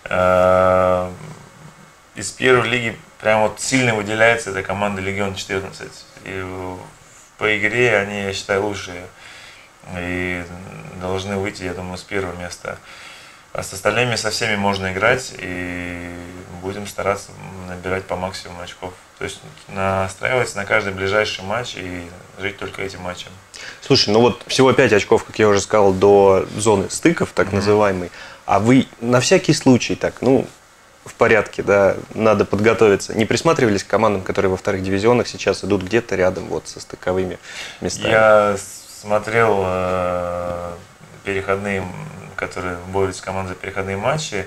Из первой лиги прям вот сильно выделяется эта команда Легион четырнадцать. И по игре они, я считаю, лучшие. И должны выйти, я думаю, с первого места. А с остальными со всеми можно играть, и будем стараться набирать по максимуму очков. То есть настраиваться на каждый ближайший матч и жить только этим матчем. Слушай, ну вот всего пять очков, как я уже сказал, до зоны стыков, так mm-hmm. называемой. А вы на всякий случай так, ну, в порядке, да, надо подготовиться. Не присматривались к командам, которые во вторых дивизионах сейчас идут где-то рядом вот со стыковыми местами? Я смотрел э, переходные, которые борются с командой за переходные матчи.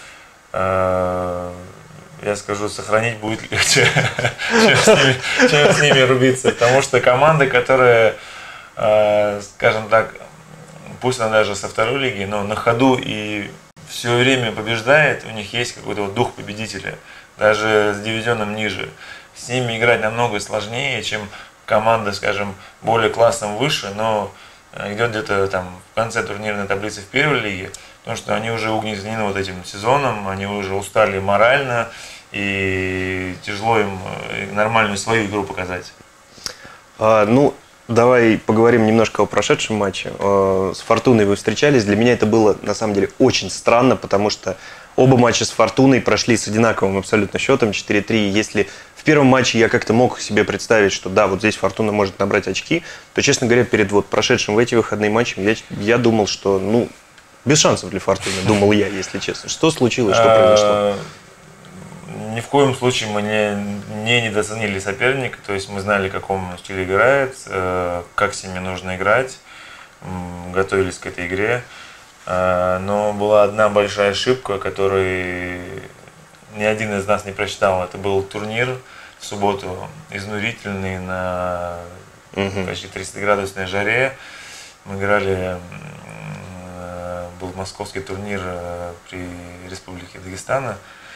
Э, я скажу, сохранить будет легче, чем с ними, чем с ними рубиться. Потому что команды, которые, э, скажем так, пусть она даже со второй лиги, но на ходу и все время побеждает, у них есть какой-то вот дух победителя. Даже с дивизионом ниже. С ними играть намного сложнее, чем команда, скажем, более классом выше, но идет где-то там в конце турнирной таблицы в первой лиге, потому что они уже угнетены вот этим сезоном, они уже устали морально, и тяжело им нормальную свою игру показать. А, ну, давай поговорим немножко о прошедшем матче. С Фортуной вы встречались. Для меня это было, на самом деле, очень странно, потому что оба матча с Фортуной прошли с одинаковым абсолютно счетом четыре три. Если в первом матче я как-то мог себе представить, что да, вот здесь Фортуна может набрать очки, то, честно говоря, перед вот прошедшим в эти выходные матчи я, я думал, что, ну, без шансов для Фортуны, думал я, если честно. Что случилось, что произошло? Ни в коем случае мы не, не недооценили соперника, то есть мы знали, в каком стиле играет, как с ними нужно играть, готовились к этой игре. Но была одна большая ошибка, которую ни один из нас не просчитал. Это был турнир в субботу, изнурительный, на почти тридцатиградусной жаре. Мы играли был московский турнир при Республике Дагестана.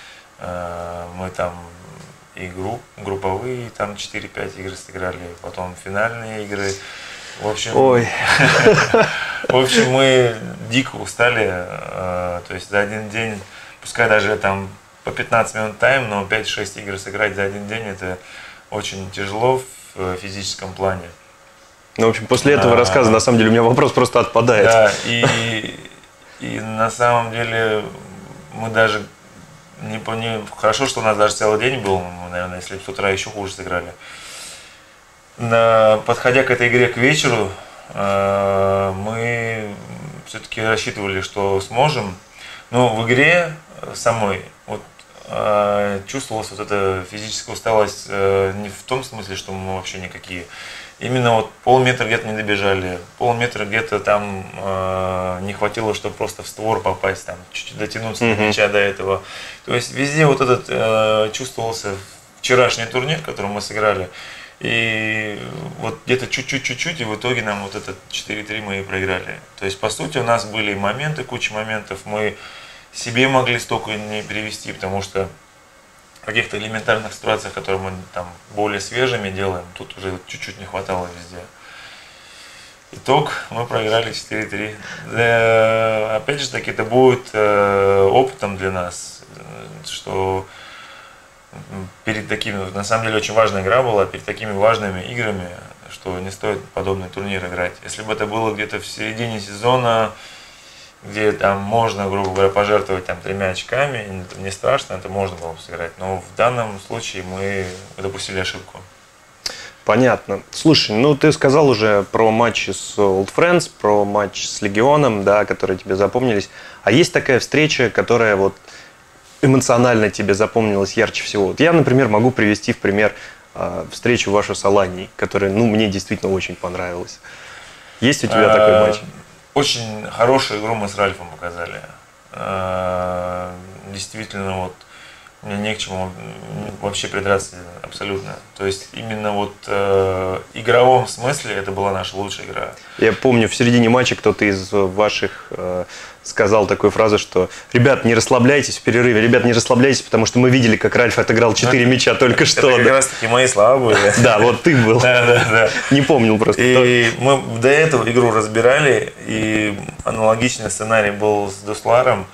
Мы там и групп, групповые, там четыре-пять игр сыграли, потом финальные игры. В общем, Ой. В общем, мы дико устали. То есть за один день, пускай даже там по пятнадцать минут тайм, но пять-шесть игр сыграть за один день — это очень тяжело в физическом плане. Ну, в общем, после этого а, рассказа, на самом деле, у меня вопрос просто отпадает. Да, и, и на самом деле мы даже не поняли. Хорошо, что у нас даже целый день был, мы, наверное, если бы с утра еще хуже сыграли. На, подходя к этой игре к вечеру, э, мы все-таки рассчитывали, что сможем. Но в игре самой вот, э, чувствовалась вот эта физическая усталость э, не в том смысле, что мы вообще никакие. Именно вот полметра где-то не добежали, полметра где-то там э, не хватило, чтобы просто в створ попасть, там чуть-чуть дотянуться mm-hmm. до мяча до этого. То есть везде вот этот э, чувствовался вчерашний турнир, который мы сыграли. И вот где-то чуть-чуть-чуть-чуть, и в итоге нам вот этот четыре-три мы и проиграли. То есть, по сути, у нас были моменты, куча моментов, мы себе могли столько не перевести, потому что в каких-то элементарных ситуациях, которые мы там более свежими делаем, тут уже чуть-чуть не хватало везде. Итог, мы проиграли четыре-три. Для, опять же таки, это будет э, опытом для нас, что перед такими, на самом деле очень важная игра была, перед такими важными играми, что не стоит подобный турнир играть. Если бы это было где-то в середине сезона, где там можно, грубо говоря, пожертвовать там тремя очками, не страшно, это можно было бы сыграть. Но в данном случае мы допустили ошибку. Понятно. Слушай, ну ты сказал уже про матчи с Old Friends, про матч с Легионом, да, которые тебе запомнились. А есть такая встреча, которая вот эмоционально тебе запомнилась ярче всего? Вот я, например, могу привести в пример э, встречу вашу с Аланией, которая, ну, мне действительно очень понравилась. Есть у тебя а, такой матч? Очень хорошую игру мы с Ральфом показали. А, действительно, вот мне не к чему вообще придраться абсолютно. То есть именно вот э, игровом смысле это была наша лучшая игра. Я помню, в середине матча кто-то из ваших э, сказал такую фразу, что «Ребят, не расслабляйтесь в перерыве, ребят, не расслабляйтесь, потому что мы видели, как Ральф отыграл четыре мяча только что». Это как раз таки мои слова были. Да, вот ты был. Да, да, да. Не помнил просто. И мы до этого игру разбирали, и аналогичный сценарий был с Дусларом.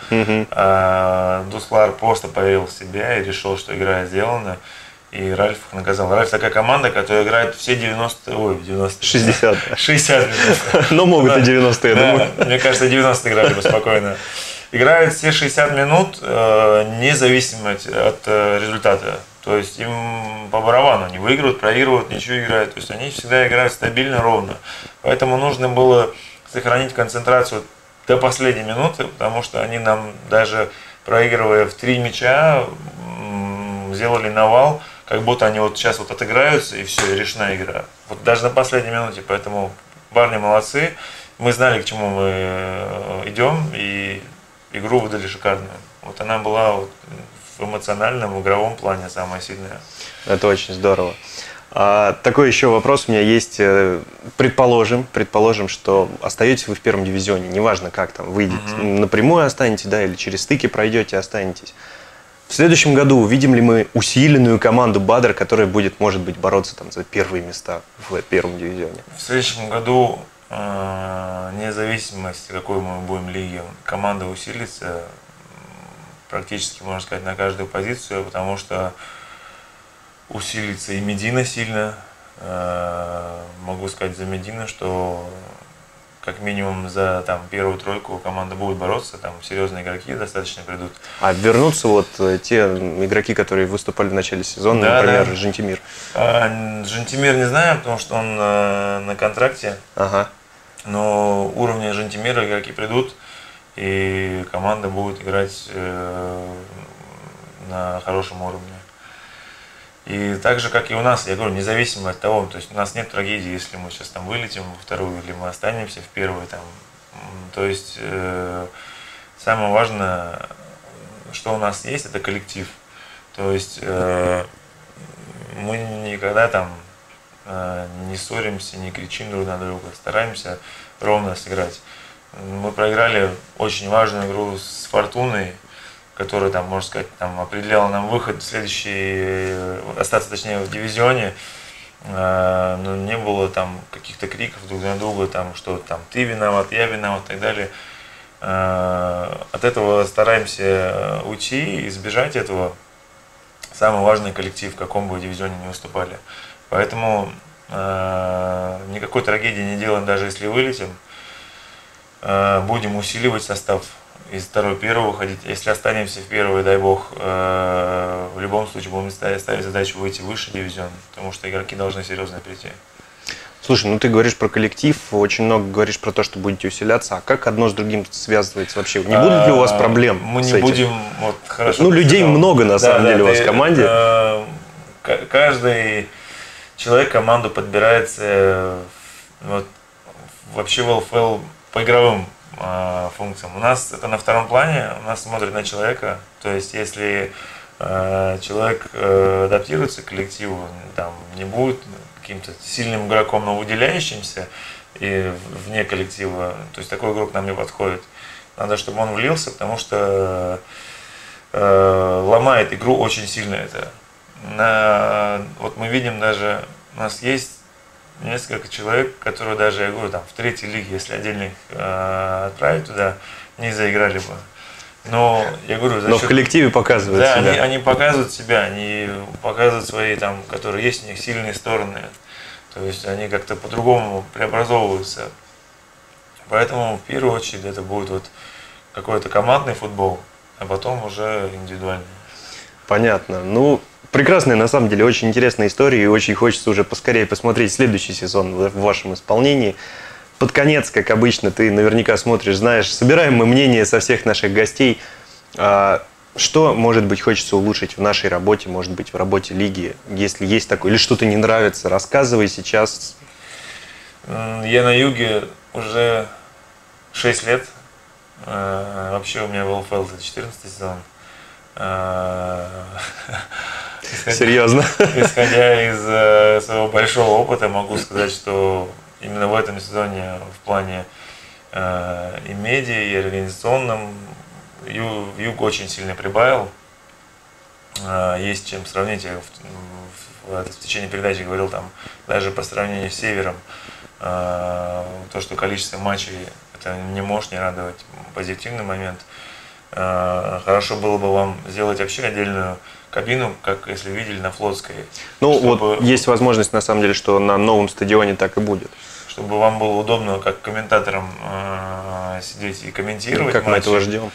Дуслар просто поверил в себя и решил, что игра сделана. И Ральф их наказал. Ральф такая команда, которая играет все девяносто, ой, девяносто. шестьдесят. шестьдесят. Но могут и девяносто, я думаю. Мне кажется, девяносто играли бы спокойно. Играют все шестьдесят минут, независимо от результата. То есть им по барабану, они выигрывают, проигрывают, ничего играют. То есть они всегда играют стабильно, ровно. Поэтому нужно было сохранить концентрацию до последней минуты, потому что они нам даже проигрывая в три мяча, сделали навал, как будто они вот сейчас вот отыграются, и все, и решена игра. Вот даже на последней минуте, поэтому парни молодцы. Мы знали, к чему мы идем, и игру выдали шикарную. Вот она была вот в эмоциональном, в игровом плане самая сильная. Это очень здорово. А, такой еще вопрос у меня есть. Предположим, предположим, что остаетесь вы в первом дивизионе, неважно как там, выйдете, mm-hmm. напрямую останетесь, да, или через стыки пройдете, останетесь. В следующем году увидим ли мы усиленную команду Бадр, которая будет, может быть, бороться там за первые места в первом дивизионе? В следующем году, э, вне зависимости, какой мы будем лиги, команда усилится практически, можно сказать, на каждую позицию, потому что усилится и Медина сильно. Э, могу сказать за Медину, что как минимум за там, первую тройку команда будет бороться, там серьезные игроки достаточно придут. А вернутся вот те игроки, которые выступали в начале сезона, да, например, да. Жентимир? А, Жентимир не знаю, потому что он на, на контракте, ага. но уровня Жентимира игроки придут, и команда будет играть э, на хорошем уровне. И так же, как и у нас, я говорю, независимо от того, то есть у нас нет трагедии, если мы сейчас там вылетим во вторую, или мы останемся в первой. Там. То есть э, самое важное, что у нас есть, это коллектив. То есть э, мы никогда там э, не ссоримся, не кричим друг на друга, стараемся ровно сыграть. Мы проиграли очень важную игру с Фортуной, которая, там, можно сказать, там, определяла нам выход в следующий, остаться, точнее, в дивизионе. Но не было там каких-то криков друг на друга, там, что там ты виноват, я виноват и так далее. От этого стараемся уйти, избежать этого. Самый важный коллектив, в каком бы дивизионе не выступали. Поэтому никакой трагедии не делаем, даже если вылетим. Будем усиливать состав, из второй первого выходить. Если останемся в первой, дай бог, в любом случае будем ставить задачу выйти выше дивизион, потому что игроки должны серьезно прийти. Слушай, ну ты говоришь про коллектив, очень много говоришь про то, что будете усиляться. А как одно с другим связывается вообще? Не будут ли у вас проблем? Мы не с этим? будем, вот хорошо. Ну, людей сказал. много на да, самом да, деле ты, у вас в команде. Э, каждый человек команду подбирается вот, вообще в эл эф эл по игровым э, функциям. У нас это на втором плане, у нас смотрят на человека. То есть, если э, человек э, адаптируется к коллективу, там, не будет каким-то сильным игроком, но выделяющимся и вне коллектива, то есть такой игрок нам не подходит. Надо, чтобы он влился, потому что э, ломает игру очень сильно это. На, вот мы видим даже, у нас есть несколько человек, которые даже, я говорю, там, в третьей лиге, если отдельно их э, отправить туда, не заиграли бы. Но я говорю, за Но счет... в коллективе показывают да, себя. Они, они показывают себя, они показывают свои, там, которые есть у них сильные стороны. То есть они как-то по-другому преобразовываются. Поэтому в первую очередь это будет вот какой-то командный футбол, а потом уже индивидуальный. Понятно. Ну, прекрасная, на самом деле, очень интересная история, и очень хочется уже поскорее посмотреть следующий сезон в вашем исполнении. Под конец, как обычно, ты наверняка смотришь, знаешь, собираем мы мнение со всех наших гостей. Что, может быть, хочется улучшить в нашей работе, может быть, в работе лиги, если есть такое, или что-то не нравится, рассказывай сейчас. Я на юге уже шесть лет. Вообще у меня в эл эф эл это четырнадцатый сезон. Серьезно? Исходя из э, своего большого опыта, могу сказать, что именно в этом сезоне в плане э, и медиа, и организационном ю, юг очень сильно прибавил. Э, есть чем сравнить. Я в, в, в, в течение передачи говорил, там, даже по сравнению с Севером, э, то, что количество матчей это не может не радовать. Позитивный момент. Э, хорошо было бы вам сделать вообще отдельную кабину, как если видели на Флотской. Ну, чтобы, вот есть возможность, на самом деле, что на новом стадионе так и будет. Чтобы вам было удобно, как комментаторам, э, сидеть и комментировать. Как матчи. мы этого ждем.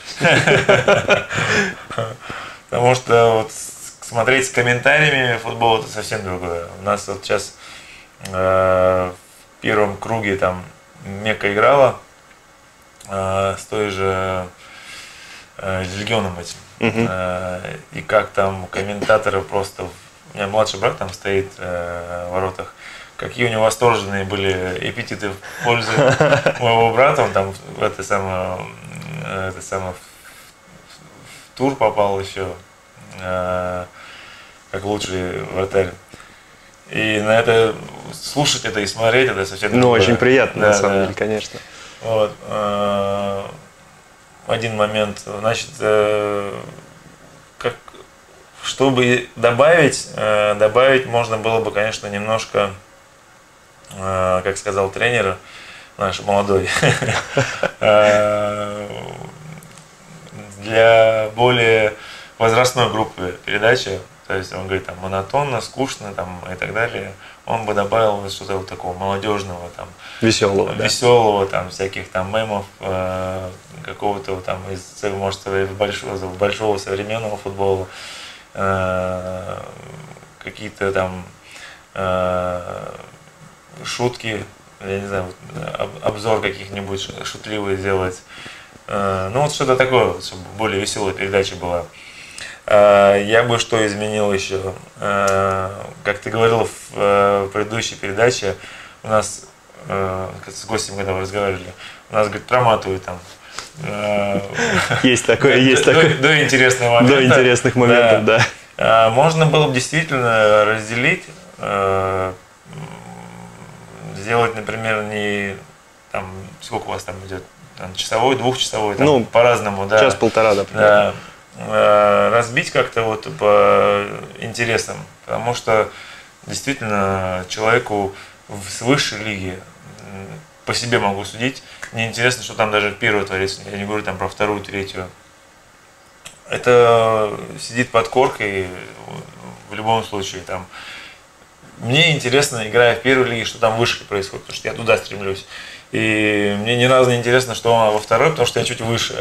Потому что вот смотреть с комментариями футбол это совсем другое. У нас вот сейчас в первом круге там Мекка играла с той же Легионом этим. Uh-huh. И как там комментаторы просто... У меня младший брат там стоит э, в воротах. Какие у него восторженные были эпитеты в пользу моего брата. Он там в это самое, это самое, в тур попал еще, э, как лучший вратарь. И на это слушать это и смотреть, это совсем Ну, другое. Очень приятно, да, на самом да. деле, конечно. Вот. Э, один момент, значит, э, как, чтобы добавить, э, добавить можно было бы, конечно, немножко, э, как сказал тренер наш молодой, для более возрастной группы передачи, то есть он говорит, там, монотонно, скучно, там, и так далее, он бы добавил что-то вот такого молодежного, там, веселого, веселого, да? там, всяких там мемов, э, какого-то там из, может, большого, большого современного футбола, э, какие-то там э, шутки, я не знаю, обзор каких-нибудь шутливый сделать, э, ну вот что-то такое, чтобы более веселая передача была. Я бы что изменил еще? Как ты говорил в предыдущей передаче, у нас с гостем, когда вы разговаривали, у нас, говорит, проматывают там. Есть такое, есть до, такое. До, до интересного момента. До интересных моментов, да. да. Можно было бы действительно разделить, сделать, например, не там, сколько у вас там идет, там, часовой, двухчасовой, там, ну, по-разному, да. Час-полтора, например. Да. Э, разбить как-то вот по интересам, потому что действительно человеку с высшей лиги, по себе могу судить, мне интересно, что там даже первое творится, я не говорю там про вторую, третью. Это сидит под коркой в любом случае. Там. Мне интересно, играя в первой лиге, что там выше происходит, потому что я туда стремлюсь. И мне ни разу не интересно, что во второй, потому что я чуть выше.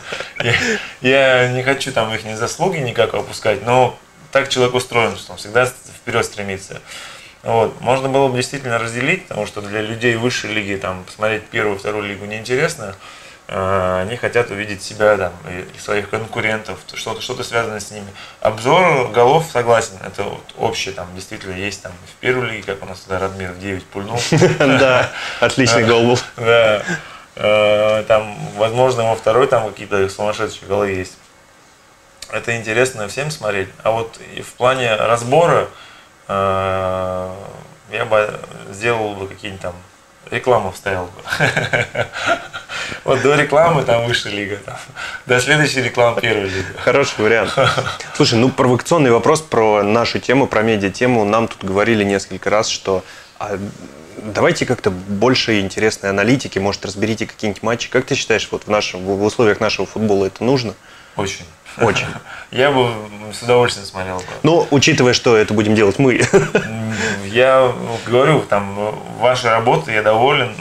Я не хочу там их заслуги никак опускать, но так человек устроен, что он всегда вперед стремится. Вот. Можно было бы действительно разделить, потому что для людей высшей лиги там, посмотреть первую, вторую лигу неинтересно. Они хотят увидеть себя там, и своих конкурентов, что-то что связанное с ними. Обзор голов, согласен, это вот общее, там действительно есть там в первой лиге, как у нас тогда Радмир в девять пульнул. Да, отличный гол был. Да. Там, возможно, во второй там какие-то сумасшедшие голы есть. Это интересно всем смотреть. А вот в плане разбора я бы сделал бы какие-нибудь там рекламу вставил бы. Вот до рекламы там высшая лига, там, до следующей рекламы первая лига. Хороший вариант. Слушай, ну провокационный вопрос про нашу тему, про медиа-тему. Нам тут говорили несколько раз, что а, давайте как-то больше интересной аналитики, может, разберите какие-нибудь матчи. Как ты считаешь, вот в, нашем, в условиях нашего футбола это нужно? Очень. Очень. Я бы с удовольствием смотрел бы. Ну, учитывая, что это будем делать мы. Я говорю, там, вашей работой я доволен.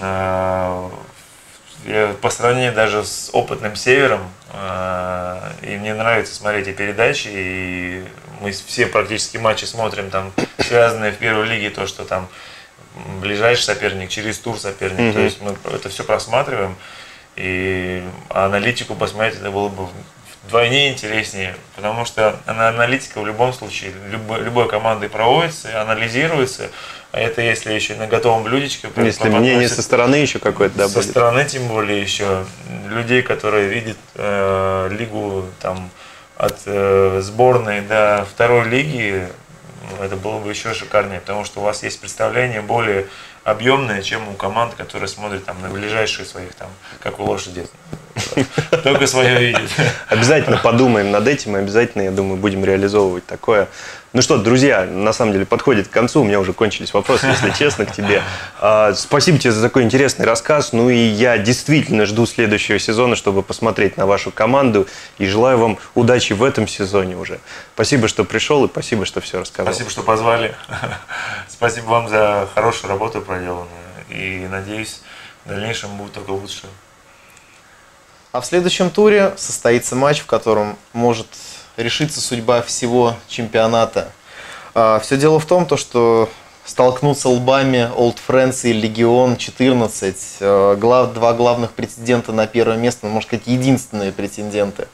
Я по сравнению даже с опытным Севером, и мне нравится смотреть и передачи, и мы все практически матчи смотрим, там, связанные в первой лиге, то, что там ближайший соперник, через тур соперник, mm-hmm. то есть мы это все просматриваем, и аналитику посмотреть это было бы вдвойне интереснее, потому что аналитика в любом случае, любой, любой командой проводится, анализируется, а это если еще на готовом блюдечке. Если мнение со стороны еще какое-то, да, Со будет. стороны тем более еще, людей, которые видят э, лигу там, от э, сборной до второй лиги, это было бы еще шикарнее, потому что у вас есть представление более объемное, чем у команд, которые смотрят там, на ближайшие своих, там, как у лошади. Только свое видит. Обязательно подумаем над этим, и обязательно, я думаю, будем реализовывать такое. Ну что, друзья, на самом деле подходит к концу, у меня уже кончились вопросы, если честно, к тебе. А, спасибо тебе за такой интересный рассказ, ну и я действительно жду следующего сезона, чтобы посмотреть на вашу команду, и желаю вам удачи в этом сезоне уже. Спасибо, что пришел, и спасибо, что все рассказал. Спасибо, что позвали. Спасибо вам за хорошую работу проделанную, и надеюсь, в дальнейшем будет только лучше. А в следующем туре состоится матч, в котором может решиться судьба всего чемпионата. Все дело в том, что столкнутся лбами Old Friends и Легион четырнадцать, два главных претендента на первое место, можно сказать, единственные претенденты.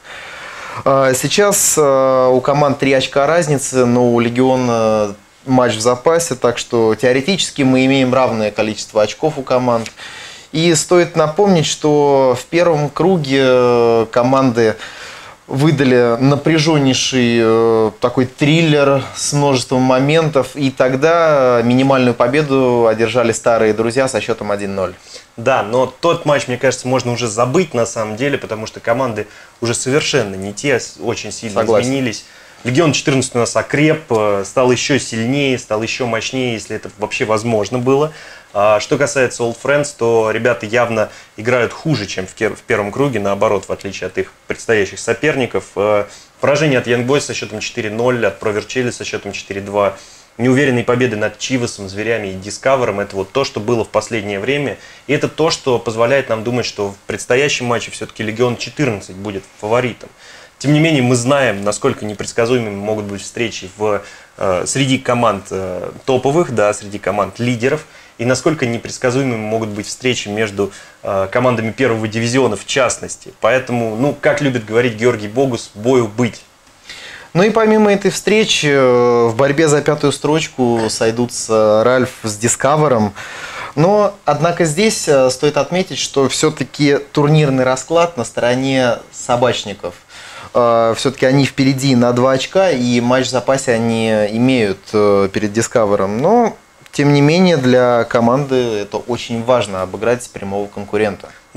Сейчас у команд три очка разницы, но у Легиона матч в запасе, так что теоретически мы имеем равное количество очков у команд. И стоит напомнить, что в первом круге команды выдали напряженнейший такой триллер с множеством моментов, и тогда минимальную победу одержали старые друзья со счетом один ноль. Да, но тот матч, мне кажется, можно уже забыть на самом деле, потому что команды уже совершенно не те, очень сильно Согласен. изменились. Легион четырнадцать у нас окреп, стал еще сильнее, стал еще мощнее, если это вообще возможно было. А что касается Old Friends, то ребята явно играют хуже, чем в первом круге, наоборот, в отличие от их предстоящих соперников. Поражение от Young Boys со счетом четыре ноль, от Pro Vercelli со счетом четыре два. Неуверенные победы над Чивасом, Зверями и Дискавером – это вот то, что было в последнее время. И это то, что позволяет нам думать, что в предстоящем матче все-таки Легион четырнадцать будет фаворитом. Тем не менее, мы знаем, насколько непредсказуемыми могут быть встречи в, э, среди команд э, топовых, да, среди команд лидеров, и насколько непредсказуемыми могут быть встречи между э, командами первого дивизиона в частности. Поэтому, ну, как любит говорить Георгий Богус, бою быть. Ну и помимо этой встречи, в борьбе за пятую строчку сойдутся Ральф с Дискавером. Но, однако, здесь стоит отметить, что все-таки турнирный расклад на стороне собачников. Все-таки они впереди на два очка, и матч в запасе они имеют перед Дискавером. Но, тем не менее, для команды это очень важно — обыграть прямого конкурента.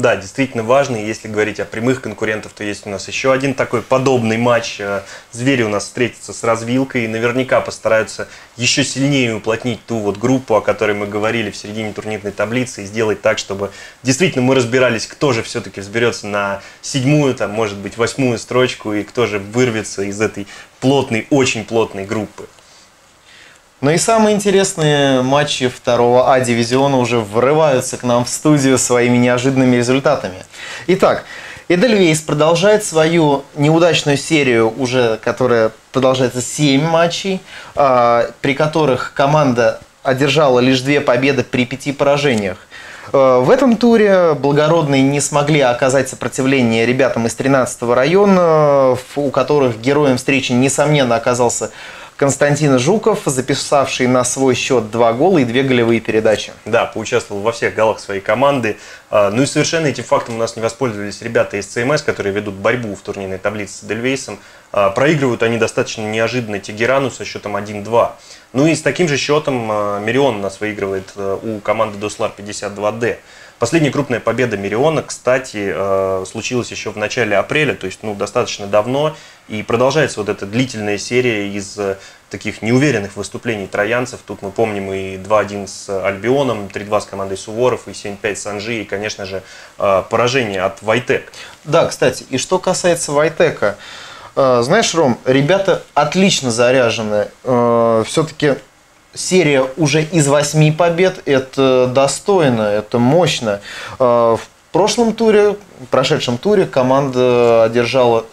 Да, действительно важно. И если говорить о прямых конкурентах, то есть у нас еще один такой подобный матч. Звери у нас встретятся с Развилкой и наверняка постараются еще сильнее уплотнить ту вот группу, о которой мы говорили в середине турнирной таблицы, и сделать так, чтобы действительно мы разбирались, кто же все-таки взберется на седьмую, там, может быть, восьмую строчку, и кто же вырвется из этой плотной, очень плотной группы. Ну и самые интересные матчи второго А-дивизиона уже врываются к нам в студию своими неожиданными результатами. Итак, Эдельвейс продолжает свою неудачную серию, уже которая продолжается семь матчей, при которых команда одержала лишь две победы при пяти поражениях. В этом туре благородные не смогли оказать сопротивление ребятам из тринадцатого района, у которых героем встречи, несомненно, оказался Константин Жуков, записавший на свой счет два гола и две голевые передачи. Да, поучаствовал во всех голах своей команды. Ну и совершенно этим фактом у нас не воспользовались ребята из ЦМС, которые ведут борьбу в турнирной таблице с Эдельвейсом. Проигрывают они достаточно неожиданно Тегерану со счетом один-два. Ну и с таким же счетом Мирион у нас выигрывает у команды Дуслар пятьдесят два дэ. Последняя крупная победа Мириона, кстати, случилась еще в начале апреля, то есть ну, достаточно давно, и продолжается вот эта длительная серия из таких неуверенных выступлений троянцев. Тут мы помним и два-один с Альбионом, три-два с командой Суворов, и семь-пять с Анжи, и, конечно же, поражение от Вайтек. Да, кстати, и что касается Вайтека, знаешь, Ром, ребята отлично заряжены, все-таки... Серия уже из восьми побед, это достойно, это мощно. В прошлом туре, в прошедшем туре команда одержала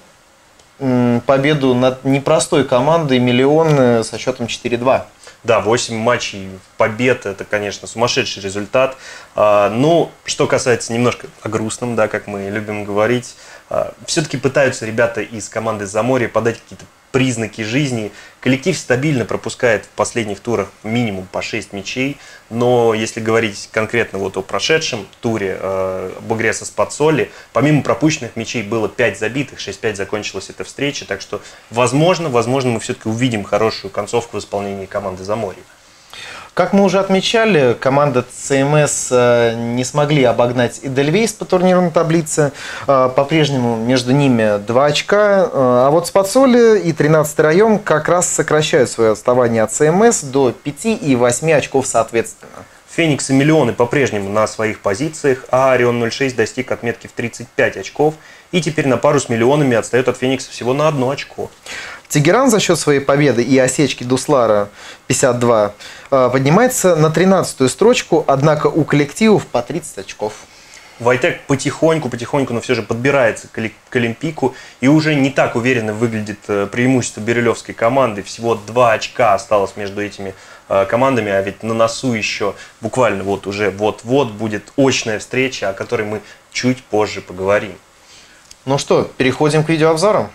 победу над непростой командой Миллион со счетом четыре-два. Да, восемь матчей побед, это, конечно, сумасшедший результат. Ну, что касается немножко о грустном, да, как мы любим говорить, все-таки пытаются ребята из команды Заморья подать какие-то признаки жизни. Коллектив стабильно пропускает в последних турах минимум по шесть мячей, но если говорить конкретно вот о прошедшем туре э, об игре со Спацоли, помимо пропущенных мячей было пять забитых, шесть-пять закончилась эта встреча, так что возможно, возможно мы все-таки увидим хорошую концовку в исполнении команды Заморья. Как мы уже отмечали, команда ЦМС не смогли обогнать Эдельвейс по турнирной таблице. По-прежнему между ними два очка. А вот Спацоли и тринадцатый район как раз сокращают свое отставание от ЦМС до пяти и восьми очков соответственно. Феникс и Миллионы по-прежнему на своих позициях, а Орион ноль шесть достиг отметки в тридцать пять очков. И теперь на пару с Миллионами отстает от Феникса всего на одно очко. Тегеран за счет своей победы и осечки Дуслара пятьдесят два поднимается на тринадцатую строчку, однако у коллективов по тридцать очков. Вайтек потихоньку, потихоньку, но все же подбирается к Олимпику и уже не так уверенно выглядит преимущество бирюлевской команды. Всего два очка осталось между этими командами, а ведь на носу еще буквально вот уже вот-вот будет очная встреча, о которой мы чуть позже поговорим. Ну что, переходим к видеообзорам.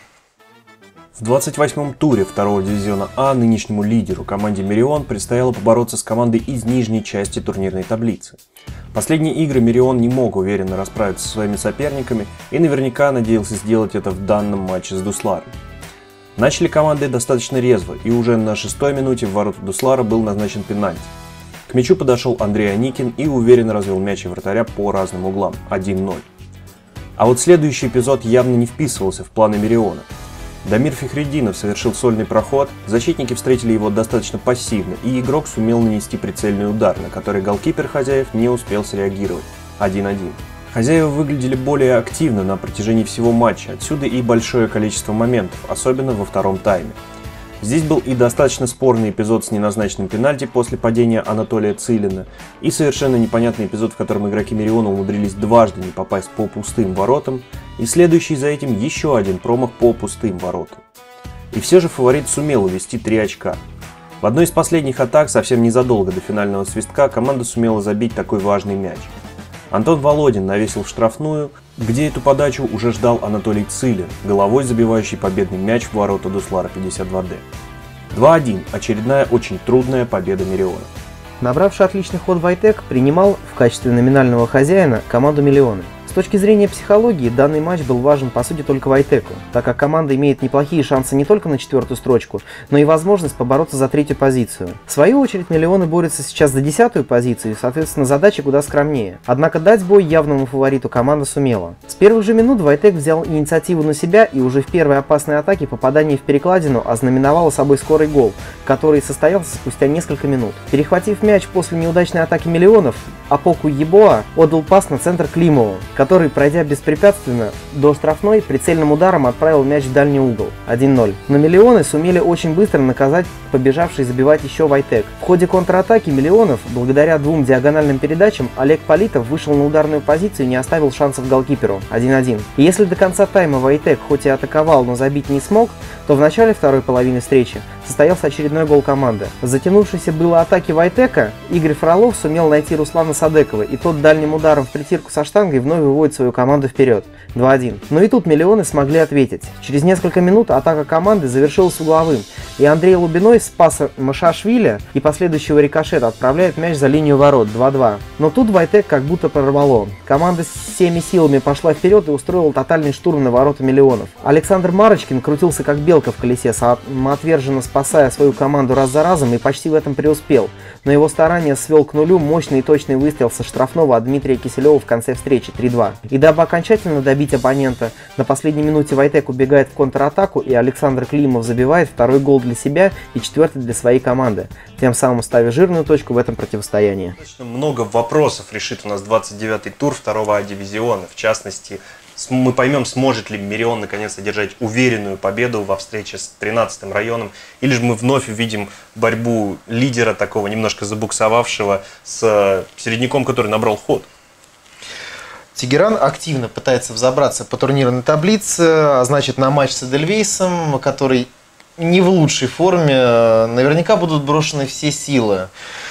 В двадцать восьмом туре второго дивизиона А нынешнему лидеру команде Мирион предстояло побороться с командой из нижней части турнирной таблицы. Последние игры Мирион не мог уверенно расправиться со своими соперниками и наверняка надеялся сделать это в данном матче с Дусларом. Начали команды достаточно резво, и уже на шестой минуте в ворота Дуслара был назначен пенальти. К мячу подошел Андрей Аникин и уверенно развел мяч и вратаря по разным углам – один ноль. А вот следующий эпизод явно не вписывался в планы Мириона. Дамир Фихреддинов совершил сольный проход, защитники встретили его достаточно пассивно, и игрок сумел нанести прицельный удар, на который голкипер хозяев не успел среагировать – один-один. Хозяева выглядели более активно на протяжении всего матча, отсюда и большое количество моментов, особенно во втором тайме. Здесь был и достаточно спорный эпизод с неназначенным пенальти после падения Анатолия Цилина, и совершенно непонятный эпизод, в котором игроки Мириона умудрились дважды не попасть по пустым воротам, и следующий за этим еще один промах по пустым воротам. И все же фаворит сумел увести три очка. В одной из последних атак, совсем незадолго до финального свистка, команда сумела забить такой важный мяч. Антон Володин навесил в штрафную, где эту подачу уже ждал Анатолий Цилин, головой забивающий победный мяч в ворота Дуслара пятьдесят два дэ. два-один. Очередная очень трудная победа Мириона. Набравший отличный ход Вайтек принимал в качестве номинального хозяина команду Миллионы. С точки зрения психологии, данный матч был важен по сути только Вайтеку, так как команда имеет неплохие шансы не только на четвертую строчку, но и возможность побороться за третью позицию. В свою очередь, Миллионы борются сейчас за десятую позицию, и, соответственно, задача куда скромнее. Однако дать бой явному фавориту команда сумела. С первых же минут Вайтек взял инициативу на себя, и уже в первой опасной атаке попадание в перекладину ознаменовало собой скорый гол, который состоялся спустя несколько минут. Перехватив мяч после неудачной атаки Миллионов, Апоку Ебоа отдал пас на центр Климову, который, пройдя беспрепятственно до штрафной, прицельным ударом отправил мяч в дальний угол один ноль. Но Миллионы сумели очень быстро наказать побежавший забивать еще Вайтек. В ходе контратаки Миллионов, благодаря двум диагональным передачам, Олег Политов вышел на ударную позицию и не оставил шансов голкиперу один один. И если до конца тайма Вайтек хоть и атаковал, но забить не смог, то в начале второй половины встречи состоялся очередной гол команды. В затянувшейся было атаке Вайтека Игорь Фролов сумел найти Руслана Садекова, и тот дальним ударом в притирку со штангой вновь выводит свою команду вперед два один. Но и тут Миллионы смогли ответить. Через несколько минут атака команды завершилась угловым, и Андрей Лубиной с паса Машашвили и последующего рикошета отправляет мяч за линию ворот два два. Но тут Вайтек как будто прорвало. Команда всеми силами пошла вперед и устроила тотальный штурм на ворота Миллионов. Александр Марочкин крутился как белка в колесе, самоотверженно спасая свою команду раз за разом, и почти в этом преуспел. Но его старания свел к нулю мощный и точный выстрел со штрафного от Дмитрия Киселева в конце встречи три два. И дабы окончательно добить оппонента, на последней минуте Вайтек убегает в контратаку, и Александр Климов забивает второй гол для себя и четвертый для своей команды, тем самым ставя жирную точку в этом противостоянии. Много вопросов решит у нас двадцать девятый тур второго А-дивизиона. В частности, мы поймем, сможет ли Мирион наконец одержать уверенную победу во встрече с тринадцатым районом, или же мы вновь увидим борьбу лидера, такого немножко забуксовавшего, с середняком, который набрал ход. Тегеран активно пытается взобраться по турнирной таблице, а значит на матч с Эдельвейсом, который не в лучшей форме, наверняка будут брошены все силы.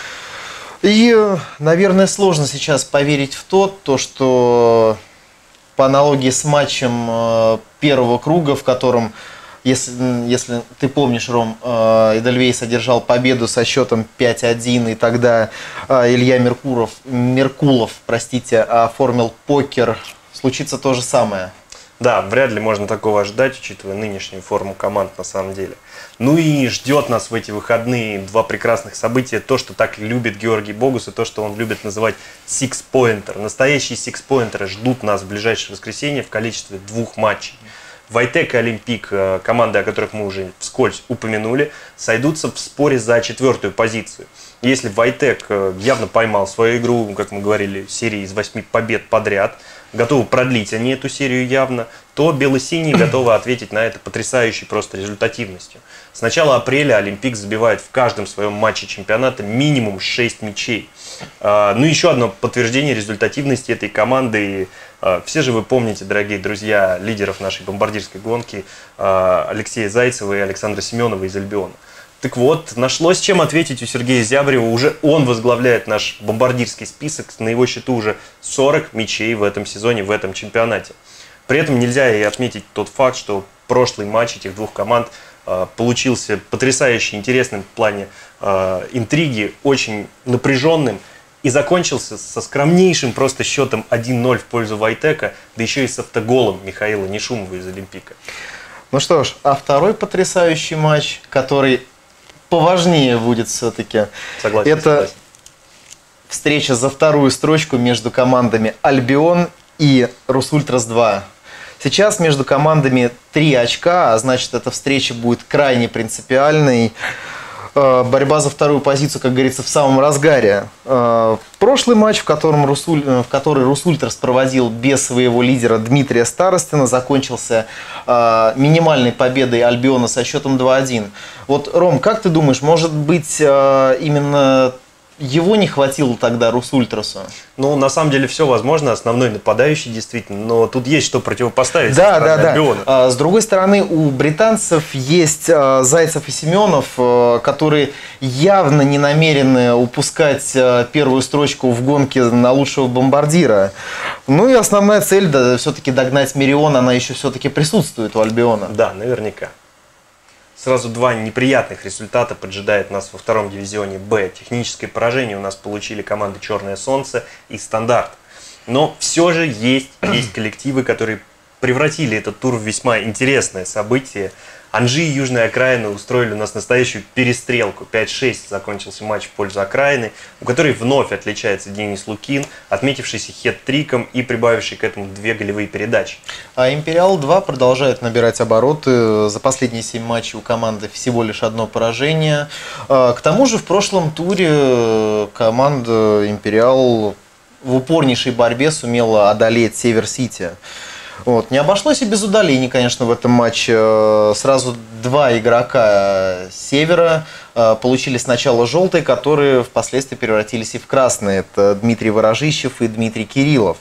И, наверное, сложно сейчас поверить в то, то что по аналогии с матчем первого круга, в котором, если, если ты помнишь, Ром, Эдельвейс одержал победу со счетом пять один, и тогда Илья Меркуров, Меркулов, простите, оформил покер, случится то же самое. Да, вряд ли можно такого ожидать, учитывая нынешнюю форму команд на самом деле. Ну и ждет нас в эти выходные два прекрасных события. То, что так любит Георгий Богус, и то, что он любит называть сикс-поинтер. Настоящие сикс-поинтеры ждут нас в ближайшее воскресенье в количестве двух матчей. Вайтек и Олимпик, команды, о которых мы уже вскользь упомянули, сойдутся в споре за четвертую позицию. Если Вайтек явно поймал свою игру, как мы говорили, серии из восьми побед подряд, готовы продлить они эту серию явно, то бело-синие готовы ответить на это потрясающей просто результативностью. С начала апреля Олимпик забивает в каждом своем матче чемпионата минимум шесть мячей. Ну, еще одно подтверждение результативности этой команды. Все же вы помните, дорогие друзья, лидеров нашей бомбардирской гонки Алексея Зайцева и Александра Семенова из Альбиона. Так вот, нашлось чем ответить у Сергея Зябрева. Уже он возглавляет наш бомбардирский список. На его счету уже сорок мячей в этом сезоне, в этом чемпионате. При этом нельзя и отметить тот факт, что прошлый матч этих двух команд э, получился потрясающе интересным в плане э, интриги, очень напряженным. И закончился со скромнейшим просто счетом один ноль в пользу Вайтека, да еще и с автоголом Михаила Нешумова из Олимпика. Ну что ж, а второй потрясающий матч, который поважнее будет все-таки. Согласен, это согласен. Встреча за вторую строчку между командами Альбион и Русультрас два. Сейчас между командами три очка, а значит, эта встреча будет крайне принципиальной. Борьба за вторую позицию, как говорится, в самом разгаре. Прошлый матч, в котором Русуль, в который Русультрас проводил без своего лидера Дмитрия Старостина, закончился минимальной победой Альбиона со счетом два один. Вот, Ром, как ты думаешь, может быть, именно его не хватило тогда Русультрасу? Ну, на самом деле, все возможно. Основной нападающий, действительно. Но тут есть что противопоставить. Да, да, да. А, с другой стороны, у британцев есть а, Зайцев и Семенов, а, которые явно не намерены упускать а, первую строчку в гонке на лучшего бомбардира. Ну и основная цель, да, все-таки догнать Мирион, она еще все-таки присутствует у Альбиона. Да, наверняка. Сразу два неприятных результата поджидает нас во втором дивизионе Б. Техническое поражение у нас получили команды «Черное солнце» и «Стандарт». Но все же есть, есть коллективы, которые превратили этот тур в весьма интересное событие. Анжи и Южная окраина устроили у нас настоящую перестрелку. пять шесть закончился матч в пользу окраины, у которой вновь отличается Денис Лукин, отметившийся хет-триком и прибавивший к этому две голевые передачи. А Империал-два продолжает набирать обороты. За последние семь матчей у команды всего лишь одно поражение. К тому же в прошлом туре команда Империал в упорнейшей борьбе сумела одолеть Север-Сити. Вот. Не обошлось и без удалений, конечно, в этом матче. Сразу два игрока Севера получили сначала желтые, которые впоследствии превратились и в красные. Это Дмитрий Ворожищев и Дмитрий Кириллов.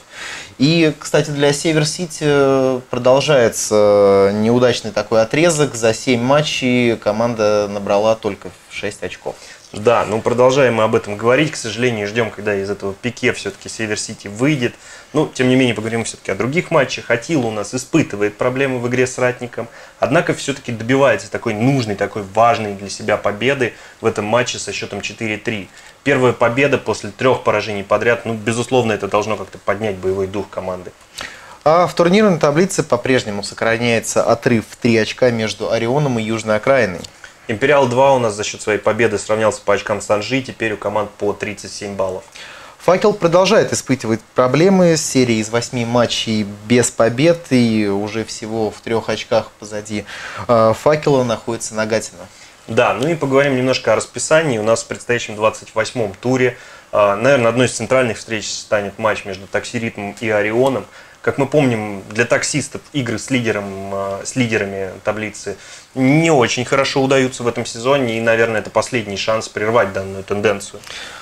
И, кстати, для Север-Сити продолжается неудачный такой отрезок. За семь матчей команда набрала только шесть очков. Да, ну продолжаем мы об этом говорить. К сожалению, ждем, когда из этого пике все-таки Север-Сити выйдет. Ну, тем не менее, поговорим все-таки о других матчах. Атилла у нас испытывает проблемы в игре с Ратником, однако все-таки добивается такой нужной, такой важной для себя победы в этом матче со счетом четыре три. Первая победа после трех поражений подряд, ну, безусловно, это должно как-то поднять боевой дух команды. А в турнирной таблице по-прежнему сохраняется отрыв в три очка между Орионом и Южной окраиной. Империал-два у нас за счет своей победы сравнялся по очкам с Анжи, теперь у команд по тридцать семь баллов. Факел продолжает испытывать проблемы с серией из восьми матчей без побед и уже всего в трех очках позади Факела находится Нагатино. Да, ну и поговорим немножко о расписании. У нас в предстоящем двадцать восьмом туре, наверное, одной из центральных встреч станет матч между Таксиритмом и Орионом. Как мы помним, для таксистов игры с, лидером, с лидерами таблицы не очень хорошо удаются в этом сезоне, и, наверное, это последний шанс прервать данную тенденцию.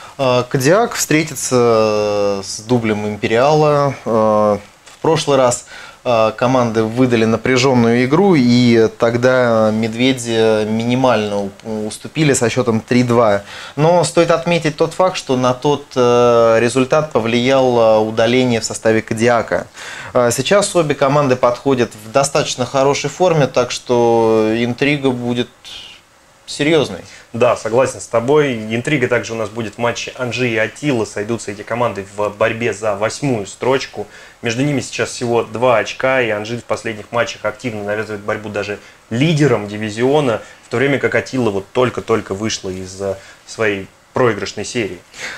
Кодиак встретится с дублем Империала. В прошлый раз команды выдали напряженную игру, и тогда медведи минимально уступили со счетом три два. Но стоит отметить тот факт, что на тот результат повлияло удаление в составе Кодиака. Сейчас обе команды подходят в достаточно хорошей форме, так что интрига будет серьезной. Да, согласен с тобой. Интрига также у нас будет в матче Анжи и Атилла. Сойдутся эти команды в борьбе за восьмую строчку. Между ними сейчас всего два очка, и Анжи в последних матчах активно навязывает борьбу даже лидерам дивизиона, в то время как Атилла вот только-только вышла из своей проигрышной серии.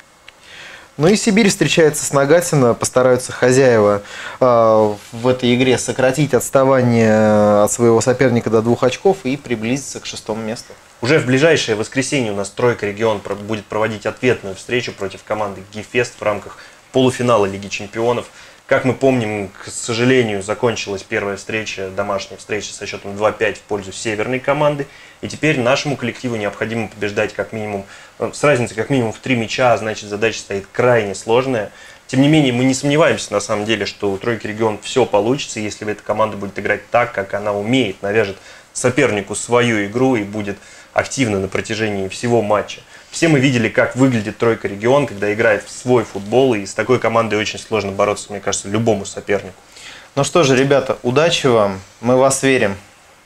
Ну и Сибирь встречается с Нагатино, постараются хозяева э, в этой игре сократить отставание от своего соперника до двух очков и приблизиться к шестому месту. Уже в ближайшее воскресенье у нас Тройка Регион будет проводить ответную встречу против команды Гефест в рамках полуфинала Лиги Чемпионов. Как мы помним, к сожалению, закончилась первая встреча, домашняя встреча со счетом два пять в пользу северной команды. И теперь нашему коллективу необходимо побеждать как минимум, с разницей как минимум в три мяча, а значит задача стоит крайне сложная. Тем не менее, мы не сомневаемся на самом деле, что у Тройки Регион все получится, если эта команда будет играть так, как она умеет, навяжет сопернику свою игру и будет активно на протяжении всего матча. Все мы видели, как выглядит Тройка Регион, когда играет в свой футбол, и с такой командой очень сложно бороться, мне кажется, любому сопернику. Ну что же, ребята, удачи вам, мы в вас верим.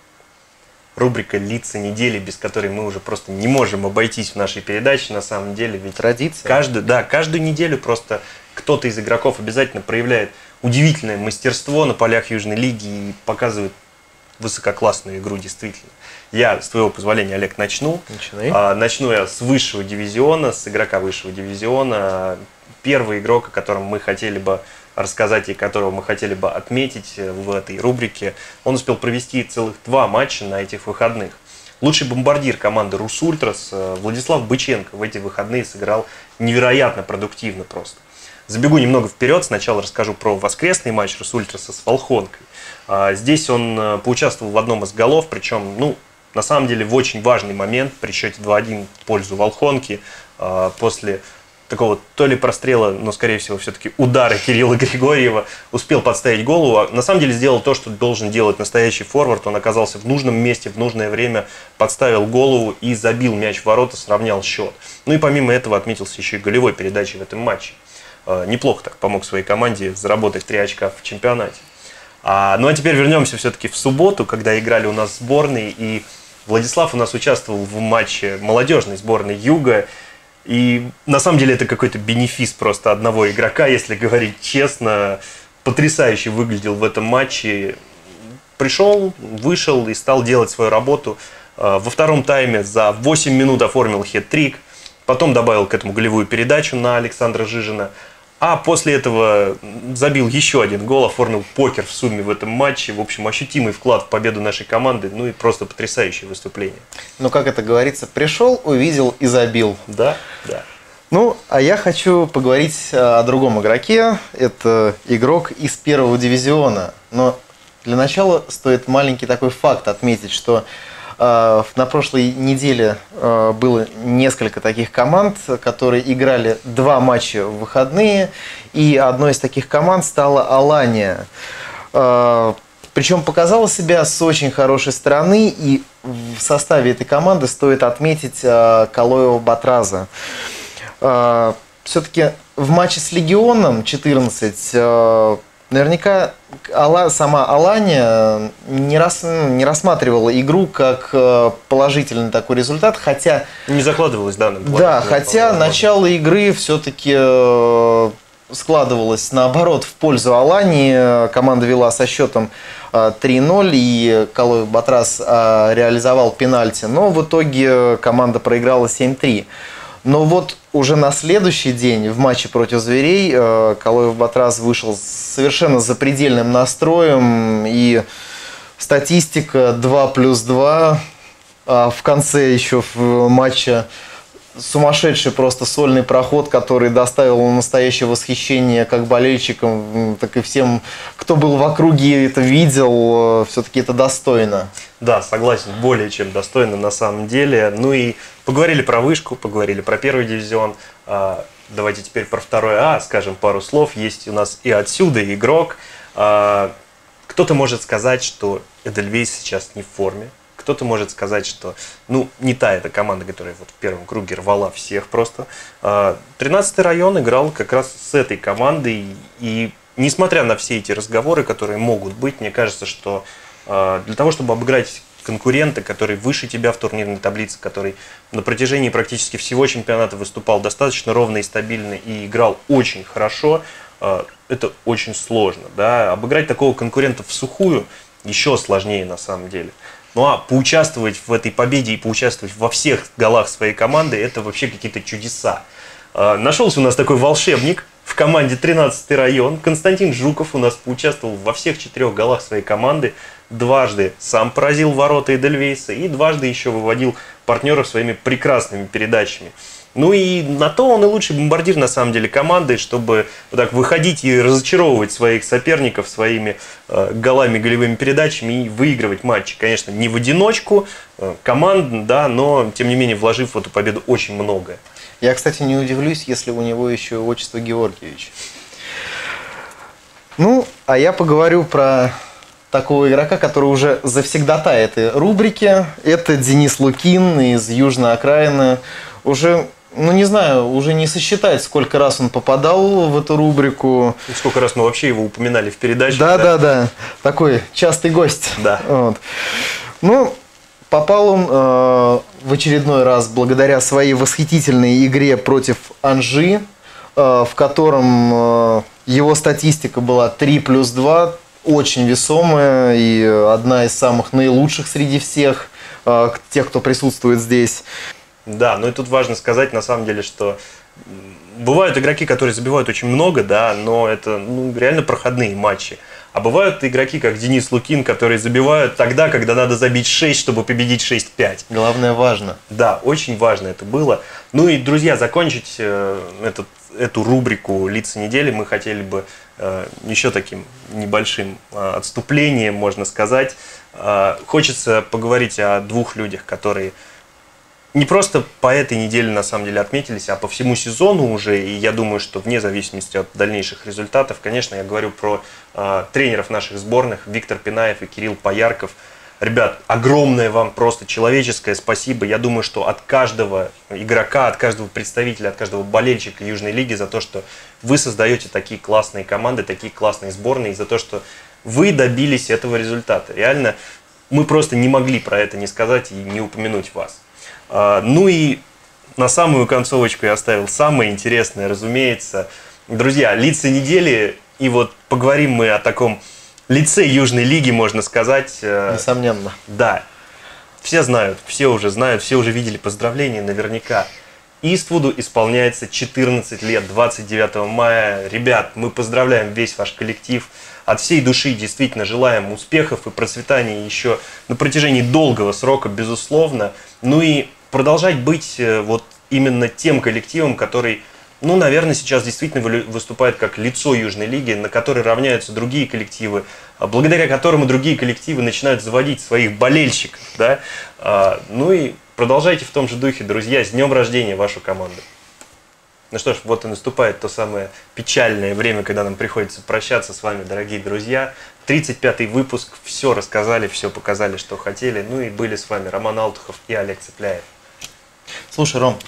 Рубрика «Лица недели», без которой мы уже просто не можем обойтись в нашей передаче, на самом деле, ведь традиция. Каждую, да, каждую неделю просто кто-то из игроков обязательно проявляет удивительное мастерство на полях Южной Лиги и показывает высококлассную игру, действительно. Я, с твоего позволения, Олег, начну. Начинай. А, начну я с высшего дивизиона, с игрока высшего дивизиона. Первый игрок, о котором мы хотели бы рассказать и которого мы хотели бы отметить в этой рубрике, он успел провести целых два матча на этих выходных. Лучший бомбардир команды Русультрас Владислав Быченко в эти выходные сыграл невероятно продуктивно просто. Забегу немного вперед, сначала расскажу про воскресный матч Русультраса с Волхонкой. Здесь он поучаствовал в одном из голов, причем, ну, на самом деле, в очень важный момент при счете два один в пользу Волхонки после такого то ли прострела, но, скорее всего, все-таки удара Кирилла Григорьева, успел подставить голову. На самом деле сделал то, что должен делать настоящий форвард. Он оказался в нужном месте, в нужное время, подставил голову и забил мяч в ворота, сравнял счет. Ну и помимо этого отметился еще и голевой передачей в этом матче. Неплохо так помог своей команде заработать три очка в чемпионате. А, ну а теперь вернемся все-таки в субботу, когда играли у нас сборные, и Владислав у нас участвовал в матче молодежной сборной Юга. И на самом деле это какой-то бенефис просто одного игрока, если говорить честно. Потрясающе выглядел в этом матче. Пришел, вышел и стал делать свою работу. Во втором тайме за восемь минут оформил хет-трик. Потом добавил к этому голевую передачу на Александра Жижина. А после этого забил еще один гол, оформил покер в сумме в этом матче. В общем, ощутимый вклад в победу нашей команды. Ну и просто потрясающее выступление. Ну, как это говорится, пришел, увидел и забил. Да, да. Ну, а я хочу поговорить о другом игроке. Это игрок из первого дивизиона. Но для начала стоит маленький такой факт отметить, что э, на прошлой неделе э, было несколько таких команд, которые играли два матча в выходные. И одной из таких команд стала Алания. Э, причем показала себя с очень хорошей стороны. И в составе этой команды стоит отметить э, Калоева Батраза. Все-таки в матче с Легионом четырнадцать наверняка сама Алания не, рас, не рассматривала игру как положительный такой результат, хотя... Не закладывалось, да? Да, хотя начало игры все-таки складывалось наоборот в пользу Алании. Команда вела со счетом три ноль, и Калоев Батраз реализовал пенальти, но в итоге команда проиграла семь три. Но вот уже на следующий день в матче против Зверей Калоев Батраз вышел с совершенно запредельным настроем. И статистика два плюс два. А в конце еще в матче сумасшедший просто сольный проход, который доставил настоящее восхищение как болельщикам, так и всем, кто был в округе, это видел. Все-таки это достойно. Да, согласен, более чем достойно на самом деле. Ну и поговорили про вышку, поговорили про первый дивизион. Давайте теперь про второй А скажем пару слов. Есть у нас и отсюда игрок. Кто-то может сказать, что Эдельвейс сейчас не в форме. Кто-то может сказать, что ну, не та эта команда, которая вот в первом круге рвала всех просто. тринадцатый район играл как раз с этой командой. И несмотря на все эти разговоры, которые могут быть, мне кажется, что для того, чтобы обыграть конкурента, который выше тебя в турнирной таблице, который на протяжении практически всего чемпионата выступал достаточно ровно и стабильно и играл очень хорошо, это очень сложно. Да? Обыграть такого конкурента всухую еще сложнее на самом деле. Ну а поучаствовать в этой победе и поучаствовать во всех голах своей команды, это вообще какие-то чудеса. Нашелся у нас такой волшебник в команде тринадцатый район. Константин Жуков у нас поучаствовал во всех четырех голах своей команды. Дважды сам поразил ворота Эдельвейса и дважды еще выводил партнеров своими прекрасными передачами. Ну и на то он и лучший бомбардир на самом деле команды, чтобы вот так выходить и разочаровывать своих соперников своими э, голами, голевыми передачами и выигрывать матчи. Конечно, не в одиночку, э, командно, да, но тем не менее вложив в эту победу очень многое. Я, кстати, не удивлюсь, если у него еще отчество Георгиевич. Ну, а я поговорю про такого игрока, который уже завсегдатай этой рубрики. Это Денис Лукин из Южной окраины. Уже, ну не знаю, уже не сосчитать, сколько раз он попадал в эту рубрику. И сколько раз мы вообще его упоминали в передаче. Да, да, да, да. Такой частый гость. Да. Вот. Ну, попал он э, в очередной раз благодаря своей восхитительной игре против Анжи, э, в котором э, его статистика была три плюс два. Очень весомая и одна из самых наилучших среди всех тех, кто присутствует здесь. Да, ну и тут важно сказать на самом деле, что бывают игроки, которые забивают очень много, да, но это ну, реально проходные матчи. А бывают игроки, как Денис Лукин, которые забивают тогда, когда надо забить шесть, чтобы победить шесть пять. Главное, важно. Да, очень важно это было. Ну и, друзья, закончить э, этот, эту рубрику «Лица недели» мы хотели бы э, еще таким небольшим э, отступлением, можно сказать. Э, хочется поговорить о двух людях, которые не просто по этой неделе на самом деле отметились, а по всему сезону уже. И я думаю, что вне зависимости от дальнейших результатов, конечно, я говорю про э, тренеров наших сборных Виктор Пинаев и Кирилл Поярков. Ребят, огромное вам просто человеческое спасибо. Я думаю, что от каждого игрока, от каждого представителя, от каждого болельщика Южной лиги за то, что вы создаете такие классные команды, такие классные сборные, и за то, что вы добились этого результата. Реально, мы просто не могли про это не сказать и не упомянуть вас. Ну и на самую концовочку я оставил самое интересное, разумеется. Друзья, лица недели, и вот поговорим мы о таком лице Южной Лиги, можно сказать. Несомненно. Да. Все знают, все уже знают, все уже видели поздравления наверняка. Иствуду исполняется четырнадцать лет, двадцать девятого мая. Ребят, мы поздравляем весь ваш коллектив. От всей души действительно желаем успехов и процветания еще на протяжении долгого срока, безусловно. Ну и продолжать быть вот именно тем коллективом, который, ну, наверное, сейчас действительно выступает как лицо Южной Лиги, на который равняются другие коллективы, благодаря которому другие коллективы начинают заводить своих болельщиков. Да? Ну и продолжайте в том же духе, друзья. С днем рождения вашу команду. Ну что ж, вот и наступает то самое печальное время, когда нам приходится прощаться с вами, дорогие друзья. тридцать пятый выпуск, все рассказали, все показали, что хотели. Ну и были с вами Роман Алтухов и Олег Цепляев. Слушай, Ром,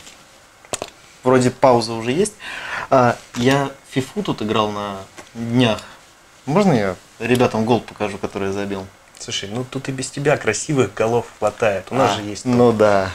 вроде пауза уже есть. А, я фифу тут играл на днях. Можно я ребятам гол покажу, который я забил? Слушай, ну тут и без тебя красивых голов хватает. У нас а, же есть... Ну да.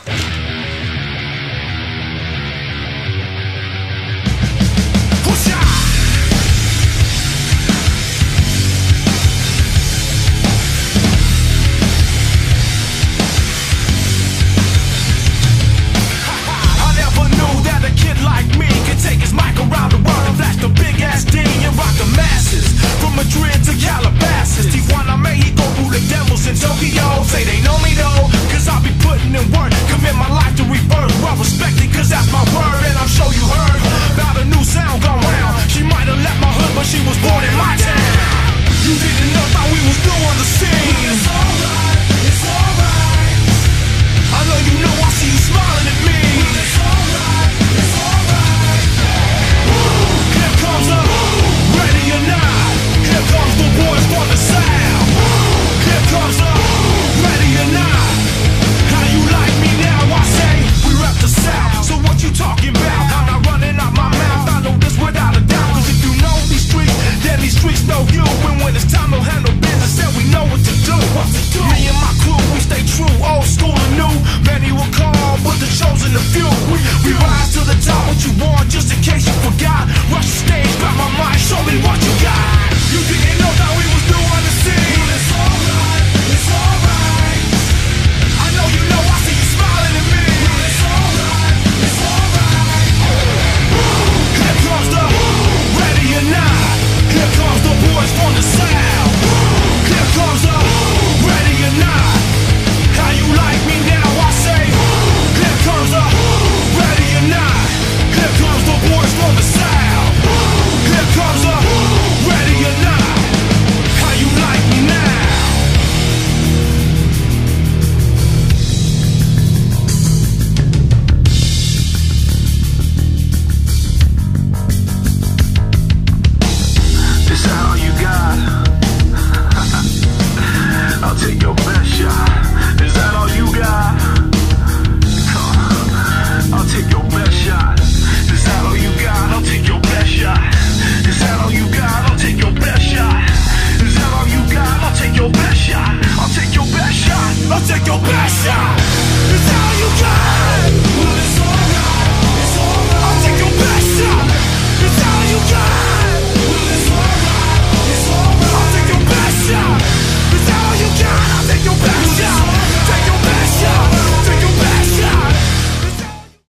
I'll take your best shot. Is that all you got?